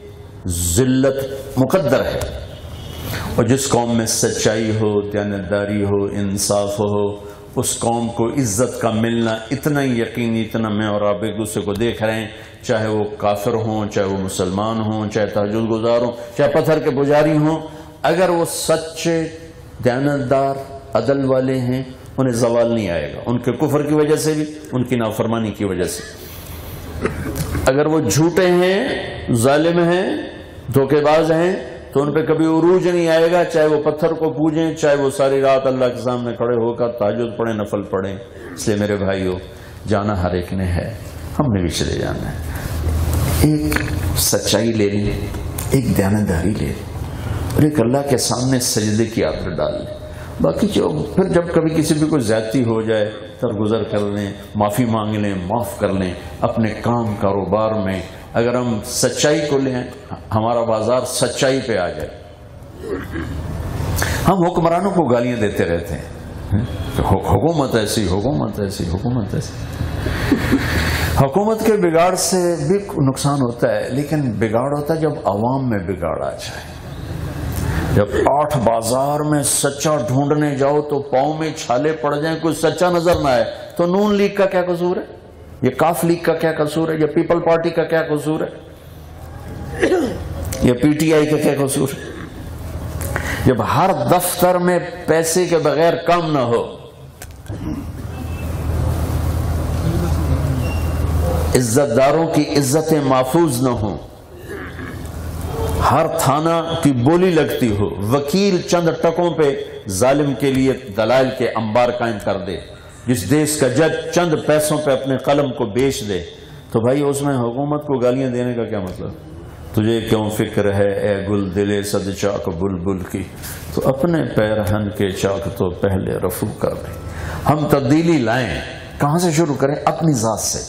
ذلت مقدر ہے۔ اور جس قوم میں سچائی ہو، دیانتداری ہو، انصاف ہو، اس قوم کو عزت کا ملنا اتنا ہی یقینی اتنا میں اور آپ ایک دوسرے کو دیکھ رہے ہیں، چاہے وہ کافر ہوں، چاہے وہ مسلمان ہوں، چاہے تہجد گزار ہوں، چاہے پتھر کے پجاری ہوں، اگر وہ سچے، دیانتدار، عدل والے ہیں، انہیں زوال نہیں آئے گا، ان کے کفر کی وجہ سے بھی، ان کی نافرمانی کی وجہ سے۔ اگر وہ جھوٹے ہیں، ظالم ہیں، دھوکے باز ہیں، تو ان پہ کبھی عروج نہیں آئے گا، چاہے وہ پتھر کو پوجیں، چاہے وہ ساری رات اللہ کے سامنے کھڑے ہو کر تہجد پڑھیں، نفل پڑھیں۔ اس لیے میرے بھائیو، جانا ہر ایک نے ہے، ہم نے بھی چلے جانا ہے۔ ایک سچائی لے لیں، ایک دیانتداری لے لیں، اور ایک اللہ کے سامنے سجدے کی عادت ڈال لیں۔ باقی جو پھر جب کبھی کسی بھی کوئی زیادتی ہو جائے، درگزر کر لیں، معافی مانگ لیں، معاف کر لیں۔ اپنے کام کاروبار میں اگر ہم سچائی کو لیں، ہمارا بازار سچائی پہ آ جائے۔ ہم حکمرانوں کو گالیاں دیتے رہتے ہیں، حکومت ایسی، حکومت ایسی، حکومت ایسی۔ حکومت کے بگاڑ سے بھی نقصان ہوتا ہے، لیکن بگاڑ ہوتا ہے جب عوام میں بگاڑ آ جائے۔ جب 8 بازار میں سچا ڈھونڈنے جاؤ تو پاؤں میں چھالے پڑ جائیں، کوئی سچا نظر نہ آئے، تو نون لیگ کا کیا قصور ہے؟ یہ کاف لیگ کا کیا قصور ہے؟ یہ پیپل پارٹی کا کیا قصور ہے؟ یہ پی ٹی آئی کا کیا قصور ہے؟ جب ہر دفتر میں پیسے کے بغیر کام نہ ہو، عزت داروں کی عزتیں محفوظ نہ ہوں، ہر تھانہ کی بولی لگتی ہو، وکیل چند ٹکوں پہ ظالم کے لیے دلائل کے انبار قائم کر دے، جس دیش کا جج چند پیسوں پہ اپنے قلم کو بیچ دے، تو بھائی اس میں حکومت کو گالیاں دینے کا کیا مطلب؟ تجھے کیوں فکر ہے اے گل دل صد چاک بلبل کی، تو اپنے پیرہن کے چاک تو پہلے رفو کر دے۔ ہم تبدیلی لائیں، کہاں سے شروع کریں؟ اپنی ذات سے۔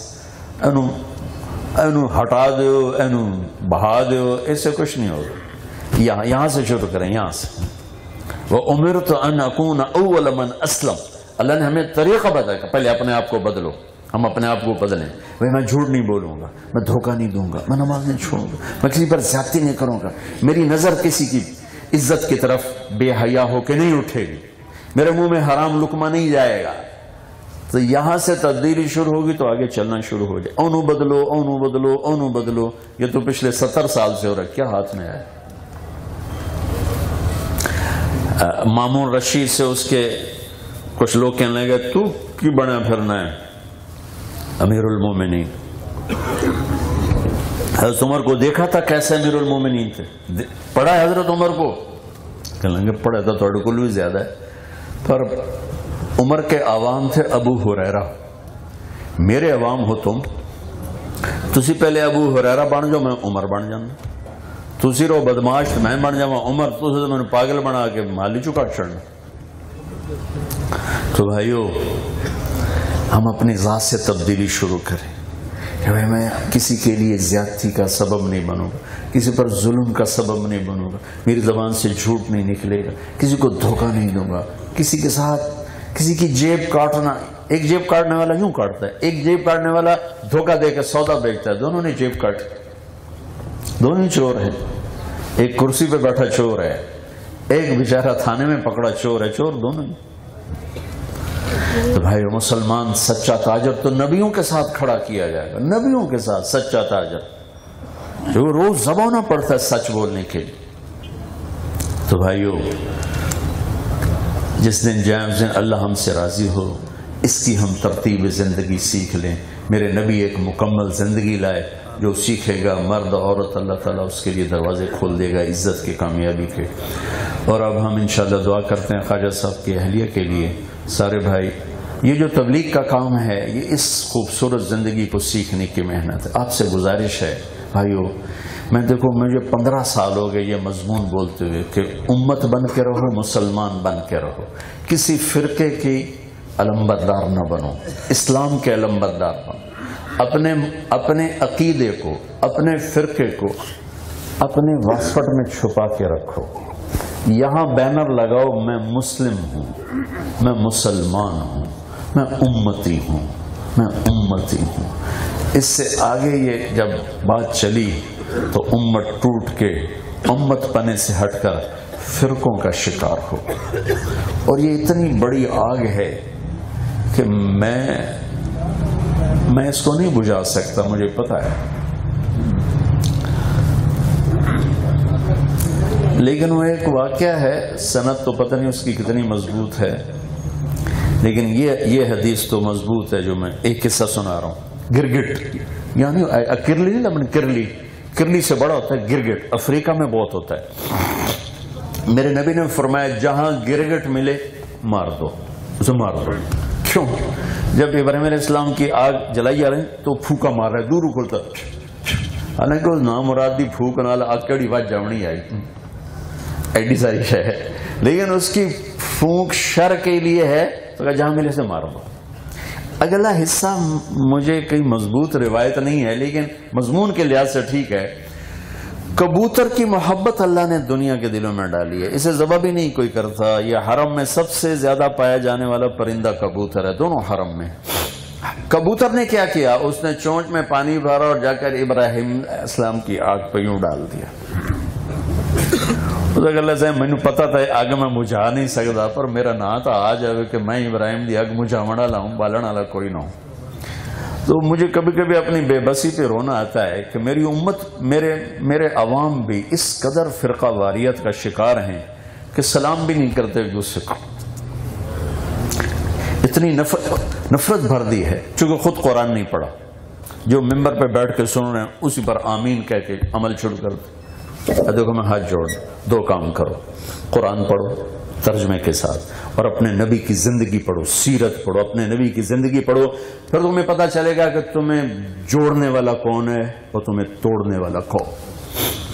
اینو ہٹا دیو، اینو بہا دیو، اس سے کچھ نہیں ہوگا۔ یہاں سے شروع کریں، یہاں سے۔ وَأُمِرْتُ أَنْ أَكُونَ أَوَّلَ مَنْ أَسْلَمَ، اللہ نے ہمیں طریقہ بتایا کہ پہلے اپنے آپ کو بدلو۔ ہم اپنے آپ کو بدلیں، میں جھوٹ نہیں بولوں گا، میں دھوکہ نہیں دوں گا، میں نماز نہیں چھوڑوں گا، میں کسی پر زیادتی نہیں کروں گا، میری نظر کسی کی عزت کی طرف بے حیا ہو کے نہیں اٹھے گی، میرے منہ میں حرام لقمہ نہیں جائے گا۔ تو یہاں سے تبدیلی شروع ہوگی تو آگے چلنا شروع ہو جائے۔ اونو بدلو، اونو بدلو، اونو بدلو، یہ تو پچھلے 70 سال سے ہو رہا ہے، کیا ہاتھ میں آئے؟ مامون رشید سے اس کے کچھ لوگ کہنے لگے تو کی بنا پھرنا ہے امیر المومنین؟ حضرت عمر کو دیکھا تھا کیسے امیر المومنین تھے؟ پڑھا ہے حضرت عمر کو؟ کہنے لگے پڑھا تھا تھوڑے کو بھی زیادہ ہے، پر عمر کے عوام تھے ابو ہریرہ، میرے عوام ہو تسی پہلے ابو ہریرہ بن جاؤ، میں عمر بن جانا، تسی رو بدماش میں بن جاؤں عمر، تسی تو میں نے پاگل بنا کے مالی چکا چھڑنا۔ تو بھائیو ہم اپنی ذات سے تبدیلی شروع کریں کہ بھائی میں کسی کے لیے زیادتی کا سبب نہیں بنوں گا، کسی پر ظلم کا سبب نہیں بنوں گا، میری زبان سے جھوٹ نہیں نکلے گا، کسی کو دھوکہ نہیں دوں گا، کسی کے ساتھ کسی کی جیب کاٹنا۔ ایک جیب کاٹنے والا یوں کاٹتا ہے، ایک جیب کاٹنے والا دھوکہ دے کے سودا بیچتا ہے، دونوں نے جیب کاٹی، دونوں ہی چور ہیں۔ ایک کرسی پہ بیٹھا چور ہے، ایک بیچارہ تھانے میں پکڑا چور ہے، چور دونوں ہی۔ تو بھائی مسلمان سچا تاجر تو نبیوں کے ساتھ کھڑا کیا جائے گا، نبیوں کے ساتھ سچا تاجر جو روز زبانہ پڑتا ہے سچ بولنے کے لیے۔ تو بھائیو جس دن جائیں اس دن اللہ ہم سے راضی ہو، اس کی ہم ترتیب زندگی سیکھ لیں۔ میرے نبی ایک مکمل زندگی لائے، جو سیکھے گا مرد عورت اللہ تعالیٰ اس کے لیے دروازے کھول دے گا عزت کی، کامیابی کے۔ اور اب ہم انشاءاللہ دعا کرتے ہیں خواجہ صاحب کی اہلیہ کے لیے۔ سارے بھائی یہ جو تبلیغ کا کام ہے یہ اس خوبصورت زندگی کو سیکھنے کی محنت ہے۔ آپ سے گزارش ہے بھائیو، میں دیکھو مجھے 15 سال ہو گئے یہ مضمون بولتے ہوئے کہ امت بن کے رہو، مسلمان بن کے رہو، کسی فرقے کی علمبردار نہ بنو، اسلام کے علمبردار بنو، اپنے عقیدے کو، اپنے فرقے کو اپنے واسفٹ میں چھپا کے رکھو۔ یہاں بینر لگاؤ میں مسلم ہوں، میں مسلمان ہوں، میں امتی ہوں، میں امتی ہوں۔ اس سے آگے یہ جب بات چلی تو امت ٹوٹ کے امت پنے سے ہٹ کر فرقوں کا شکار ہو، اور یہ اتنی بڑی آگ ہے کہ میں اس کو نہیں بجھا سکتا، مجھے پتا ہے، لیکن وہ ایک واقعہ ہے، سند تو پتہ نہیں اس کی کتنی مضبوط ہے، لیکن یہ حدیث تو مضبوط ہے جو میں ایک قصہ سنا رہا ہوں۔ گرگٹ یعنی کرلی نہیں لبن، کرلی سے بڑا ہوتا ہے گرگٹ، افریقہ میں بہت ہوتا ہے۔ میرے نبی نے فرمایا جہاں گرگٹ ملے مار دو، اسے مار دو۔ کیوں؟ جب ابراہیم علیہ السلام کی آگ جلائی جا رہی تو پھوکا مار رہا ہے، دور کھلتا، حالانکہ اس نامرادی پھوک نال آگ کڑی بات جمنی آئی، ایڈی ساری شے ہے، لیکن اس کی پھونک شر کے لیے ہے تو کہا جہاں ملے سے مار دو۔ اگلا حصہ مجھے کوئی مضبوط روایت نہیں ہے لیکن مضمون کے لحاظ سے ٹھیک ہے۔ کبوتر کی محبت اللہ نے دنیا کے دلوں میں ڈالی ہے، اسے ذبح بھی نہیں کوئی کرتا۔ یہ حرم میں سب سے زیادہ پایا جانے والا پرندہ کبوتر ہے، دونوں حرم میں۔ کبوتر نے کیا کیا؟ اس نے چونچ میں پانی بھرا اور جا کر ابراہیم السلام کی آگ پہ یوں ڈال دیا۔ اللہ صاحب مینو پتا تھا آگ میں مجھا نہیں سکتا، پر میرا نا تو آ جائے کہ میں ابراہیم دی آگ مجھاونا لاؤں، بالن والا کوئی نہ ہوں۔ تو مجھے کبھی کبھی اپنی بے بسی پہ رونا آتا ہے کہ میری امت، میرے عوام بھی اس قدر فرقہ واریت کا شکار ہیں کہ سلام بھی نہیں کرتے ایک دوسرے کو، اتنی نفرت بھر دی ہے، چونکہ خود قرآن نہیں پڑھا، جو ممبر پہ بیٹھ کے سن رہے ہیں اسی پر آمین کہہ کے عمل شروع کر دیں۔ دیکھو میں ہاتھ جوڑ، دو کام کرو، قرآن پڑھو ترجمے کے ساتھ اور اپنے نبی کی زندگی پڑھو، سیرت پڑھو، اپنے نبی کی زندگی پڑھو، پھر تمہیں پتہ چلے گا کہ تمہیں جوڑنے والا کون ہے اور تمہیں توڑنے والا کون۔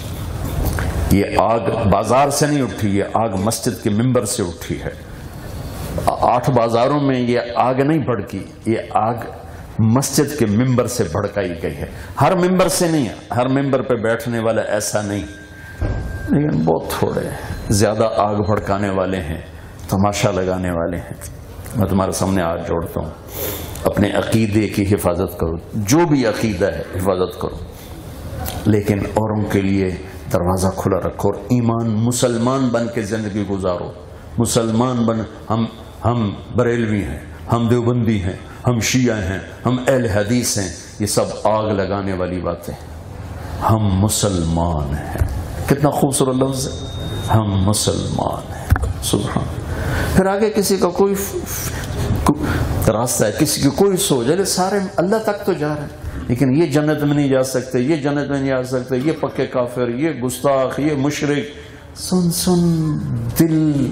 یہ آگ بازار سے نہیں اٹھی، یہ آگ مسجد کے ممبر سے اٹھی ہے۔ 8 بازاروں میں یہ آگ نہیں بھڑکی، یہ آگ مسجد کے ممبر سے بھڑکائی گئی ہے۔ ہر ممبر سے نہیں، ہر ممبر پہ بیٹھنے والا ایسا نہیں، لیکن بہت تھوڑے زیادہ آگ بھڑکانے والے ہیں، تماشا لگانے والے ہیں۔ میں تمہارے سامنے ہاتھ جوڑتا ہوں، اپنے عقیدے کی حفاظت کرو، جو بھی عقیدہ ہے حفاظت کرو، لیکن اوروں کے لیے دروازہ کھلا رکھو اور ایمان مسلمان بن کے زندگی گزارو۔ مسلمان بن، ہم بریلوی ہیں، ہم دیوبندی ہیں، ہم شیعہ ہیں، ہم اہل حدیث ہیں، یہ سب آگ لگانے والی باتیں ہیں۔ ہم مسلمان ہیں، کتنا خوبصورت لفظ ہے، ہم مسلمان ہیں، سبحان۔ پھر آگے کسی کا کوئی راستہ ہے، کسی کی کوئی سوچ ہے، سارے اللہ تک تو جا رہے ہیں، لیکن یہ جنت میں نہیں جا سکتے، یہ جنت میں نہیں جا سکتے، یہ پکے کافر، یہ گستاخ، یہ مشرک۔ سن دل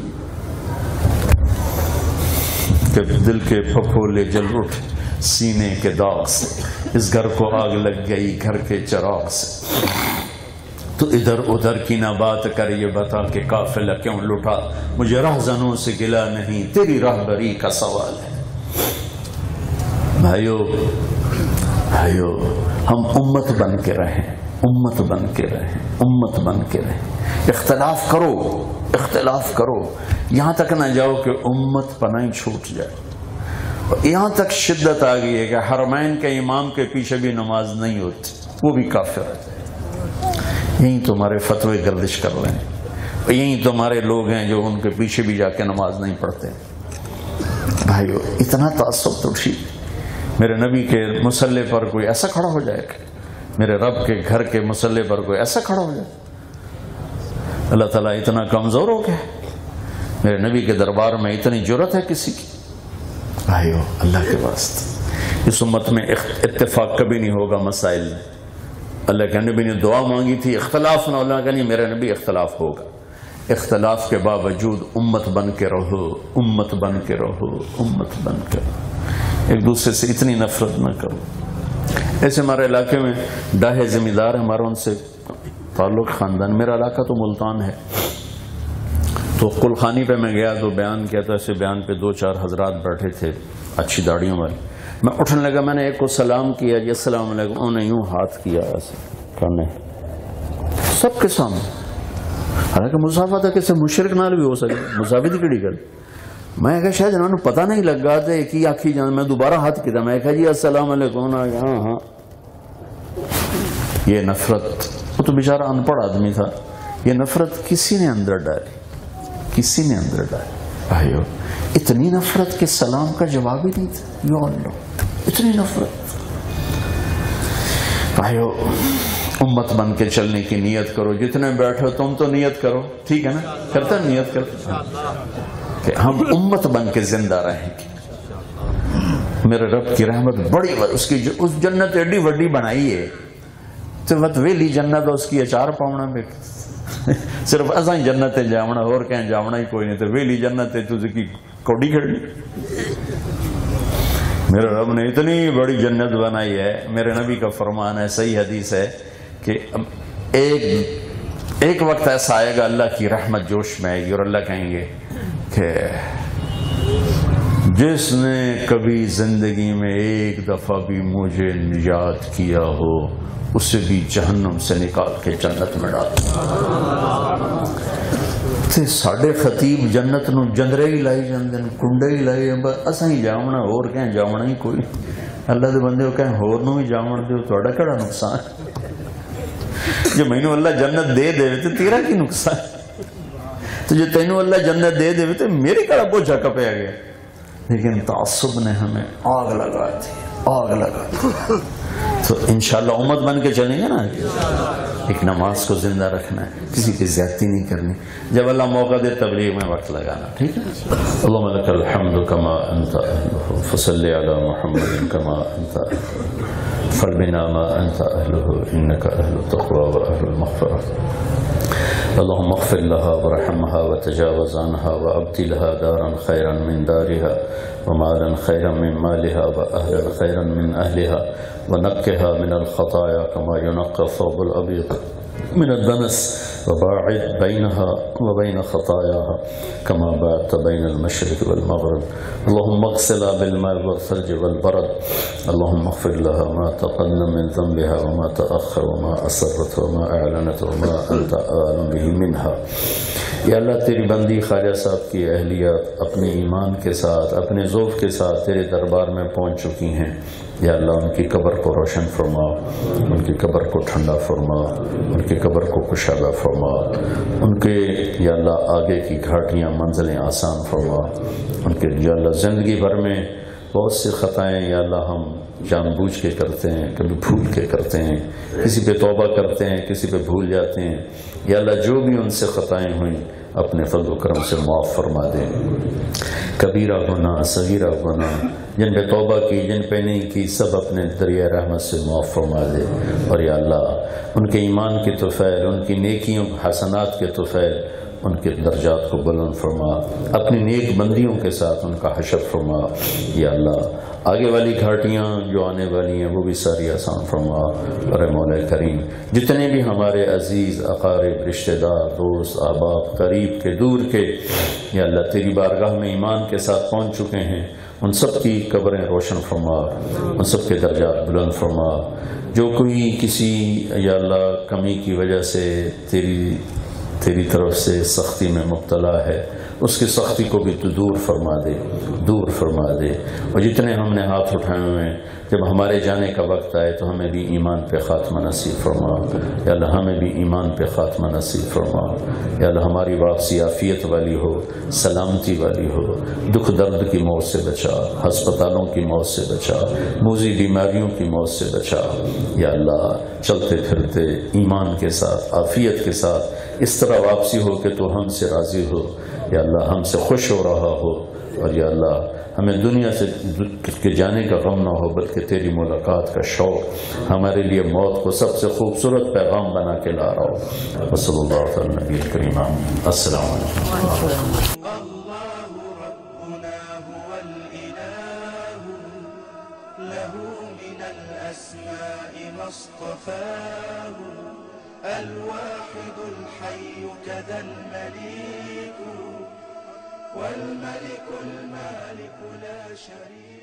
کے پھپھولے جل اٹھ سینے کے داغ سے، اس گھر کو آگ لگ گئی گھر کے چراغ سے۔ تو ادھر ادھر کی نہ بات کر، یہ بتا کہ قافلہ کیوں لٹا، مجھے راہزنوں سے گلا نہیں، تیری راہبری کا سوال ہے۔ بھائیو ہم امت بن کے رہیں، امت بن کے رہیں، امت بن کے رہیں۔ اختلاف کرو، یہاں تک نہ جاؤ کہ امت پناہی چھوٹ جائے۔ یہاں تک شدت آ گئی ہے کہ حرمین کے امام کے پیچھے بھی نماز نہیں ہوتی، وہ بھی کافر ہے۔ یہیں تمہارے فتوے گردش کر رہے ہیں، یہیں تمہارے لوگ ہیں جو ان کے پیچھے بھی جا کے نماز نہیں پڑھتے۔ بھائیو اتنا تعصب تو ٹھیک، میرے نبی کے مصلی پر کوئی ایسا کھڑا ہو جائے کہ میرے رب کے گھر کے مصلی پر کوئی ایسا کھڑا ہو جائے؟ اللہ تعالیٰ اتنا کمزور ہو گیا؟ میرے نبی کے دربار میں اتنی جرت ہے کسی کی؟ بھائیو اللہ کے واسطے، اس امت میں اتفاق کبھی نہیں ہوگا مسائل میں۔ اللہ کے نبی نے دعا مانگی تھی اختلاف نہ، اللہ کا نہیں، میرے نبی اختلاف ہوگا۔ اختلاف کے باوجود امت بن کے رہو، امت بن کے رہو، امت بن کے رہو، ایک دوسرے سے اتنی نفرت نہ کرو۔ ایسے ہمارے علاقے میں ڈاہے ذمہ دار ہمارا ان سے تعلق خاندان، میرا علاقہ تو ملتان ہے، تو قلخانی پہ میں گیا تو بیان کیا تھا، ایسے بیان پہ 2-4 حضرات بیٹھے تھے اچھی داڑیوں والے، میں اٹھنے لگا، میں نے ایک کو سلام کیا، جی السلام علیکم، انہوں نے یوں ہاتھ کیا ایسے کرنے سب کے سامنے، حالانکہ مسافہ تھا، کسی مشرک نال بھی ہو سکے، مسافہ دی کڑی گل۔ میں کہا شاید انہوں نے پتہ نہیں لگا تھا ایک ہی آنکھی جان، میں دوبارہ ہاتھ کیا، میں کہا جی السلام علیکم، ہاں یہ نفرت، وہ تو بیچارہ ان پڑھ آدمی تھا، یہ نفرت کسی نے اندر ڈالی، کسی نے اندر ڈالی۔ بھائیو اتنی نفرت کہ سلام کا جواب ہی نہیں تھا، یا اللہ اتنی نفرت۔ بھائیو امت بن کے چلنے کی نیت کرو، جتنے بیٹھو تم تو نیت کرو، ٹھیک ہے نا، کرتا نیت کرتا کہ ہم امت بن کے زندہ رہیں گے۔ میرے رب کی رحمت بڑی، اس کی اس جنت ایڈی وڈی بنائی ہے، تو وقت ویلی جنت اس کی اچار پاؤنا میں صرف ازاں ہی جنت جاونا، اور کہیں جاونا ہی کوئی نہیں، تو ویلی جنت ہے تجھے کی کوڑی کھڑی۔ میرے رب نے اتنی بڑی جنت بنائی ہے، میرے نبی کا فرمان ہے، صحیح حدیث ہے کہ ایک وقت ایسا آئے گا اللہ کی رحمت جوش میں آئے گی، اور اللہ کہیں گے کہ جس نے کبھی زندگی میں ایک دفعہ بھی مجھے یاد کیا ہو، اسے بھی جہنم سے نکال کے جنت میں ڈال۔ تے ساڑھے خطیب جنت نو جندرے ہی لائی جاندے، کنڈے ہی لائی جاندے، اساں ہی جاونا، اور کہیں جاونا ہی کوئی۔ اللہ دے بندے ہو کہیں ہور نو ہی جاون دیو، تھوڑا کڑا نقصان؟ جو مینوں اللہ جنت دے دے تو تیرا کی نقصان؟ تو جو تینوں اللہ جنت دے دے تو میری کڑا بوجھا کپیا گیا۔ لیکن تعصب نے ہمیں آگ لگا دی، آگ لگا دی۔ تو انشاءاللہ امت بن کے چلیں گے نا، ایک نماز کو زندہ رکھنا ہے، کسی کی زیادتی نہیں کرنی، جب اللہ موقع دے تبلیغ میں وقت لگانا، ٹھیک ہے۔ اللہم لک الحمد کما انت اہلہ، فصلی علی محمد کما انت اہلہ، فالبنا ما انت اہلہ، انک اہل التقوی و اہل المغفرہ۔ اللهم اغفر لها ورحمها وتجاوز عنها وابدلها دارا خيرا من دارها ومالا خيرا من مالها واهلا خيرا من اهلها ونقها من الخطايا كما ينقى الثوب الابيض من الدنس وباعد بينها وبين خطاياها كما باعدت بين المشرق والمغرب اللهم اغسلها بالماء والثلج والبرد اللهم اغفر لها ما تقدم من ذنبها وما تأخر وما أسرت وما أعلنت وما أنت أعلم به منها. یا اللہ تیری بندی خواجہ صاحب کی اہلیت اپنے ایمان کے ساتھ اپنے ذوق کے ساتھ تیرے دربار میں پہنچ چکی ہیں. یا اللہ ان کی قبر کو روشن فرما، ان کی قبر کو ٹھنڈا فرما، ان کی قبر کو کشادہ فرما، ان کے یا اللہ آگے کی گھاٹیاں منزلیں آسان فرما. ان کے یا اللہ زندگی بھر میں بہت سی خطائیں یا اللہ ہم جان بوجھ کے کرتے ہیں، کبھی بھول کے کرتے ہیں، کسی پہ توبہ کرتے ہیں، کسی پہ بھول جاتے ہیں. یا اللہ جو بھی ان سے خطائیں ہوئیں اپنے فضل و کرم سے معاف فرما دیں. کبیرہ گناہ صغیرہ گناہ جن پہ توبہ کی جن پہ نہیں کی سب اپنے دریا رحمت سے معاف فرما دے. اور یا اللہ ان کے ایمان کے طفیل، ان کی نیکیوں حسنات کے طفیل ان کے درجات کو بلند فرما، اپنی نیک بندیوں کے ساتھ ان کا حشر فرما. یا اللہ آگے والی گھاٹیاں جو آنے والی ہیں وہ بھی ساری آسان فرما. اور اے مولا کریم جتنے بھی ہمارے عزیز اقارب رشتہ دار دوست احباب قریب کے دور کے یا اللہ تیری بارگاہ میں ایمان کے ساتھ پہنچ چکے ہیں ان سب کی قبریں روشن فرما، ان سب کے درجات بلند فرما. جو کوئی کسی یا اللہ کمی کی وجہ سے تیری طرف سے سختی میں مبتلا ہے اس کی سختی کو بھی تو دور فرما دے، دور فرما دے. اور جتنے ہم نے ہاتھ اٹھائے ہوئے ہیں جب ہمارے جانے کا وقت آئے تو ہمیں بھی ایمان پہ خاتمہ نصیب فرما. یا اللہ ہمیں بھی ایمان پہ خاتمہ نصیب فرما. یا اللہ ہماری واپسی عافیت والی ہو، سلامتی والی ہو، دکھ درد کی موت سے بچا، ہسپتالوں کی موت سے بچا، موذی بیماریوں کی موت سے بچا. یا اللہ چلتے پھرتے ایمان کے ساتھ عافیت کے ساتھ اس طرح واپسی ہو کہ تو ہم سے راضی ہو، یا اللہ ہم سے خوش ہو رہا ہو. اور یا اللہ ہمیں دنیا سے کے جانے کا غم نہ ہو بلکہ تیری ملاقات کا شوق ہمارے لیے موت کو سب سے خوبصورت پیغام بنا کے لا رہا ہو. وصلی اللہ علیہ نبی کریم. السلام علیکم. الواحد الحي كذا المليك والملك المالك لا شريك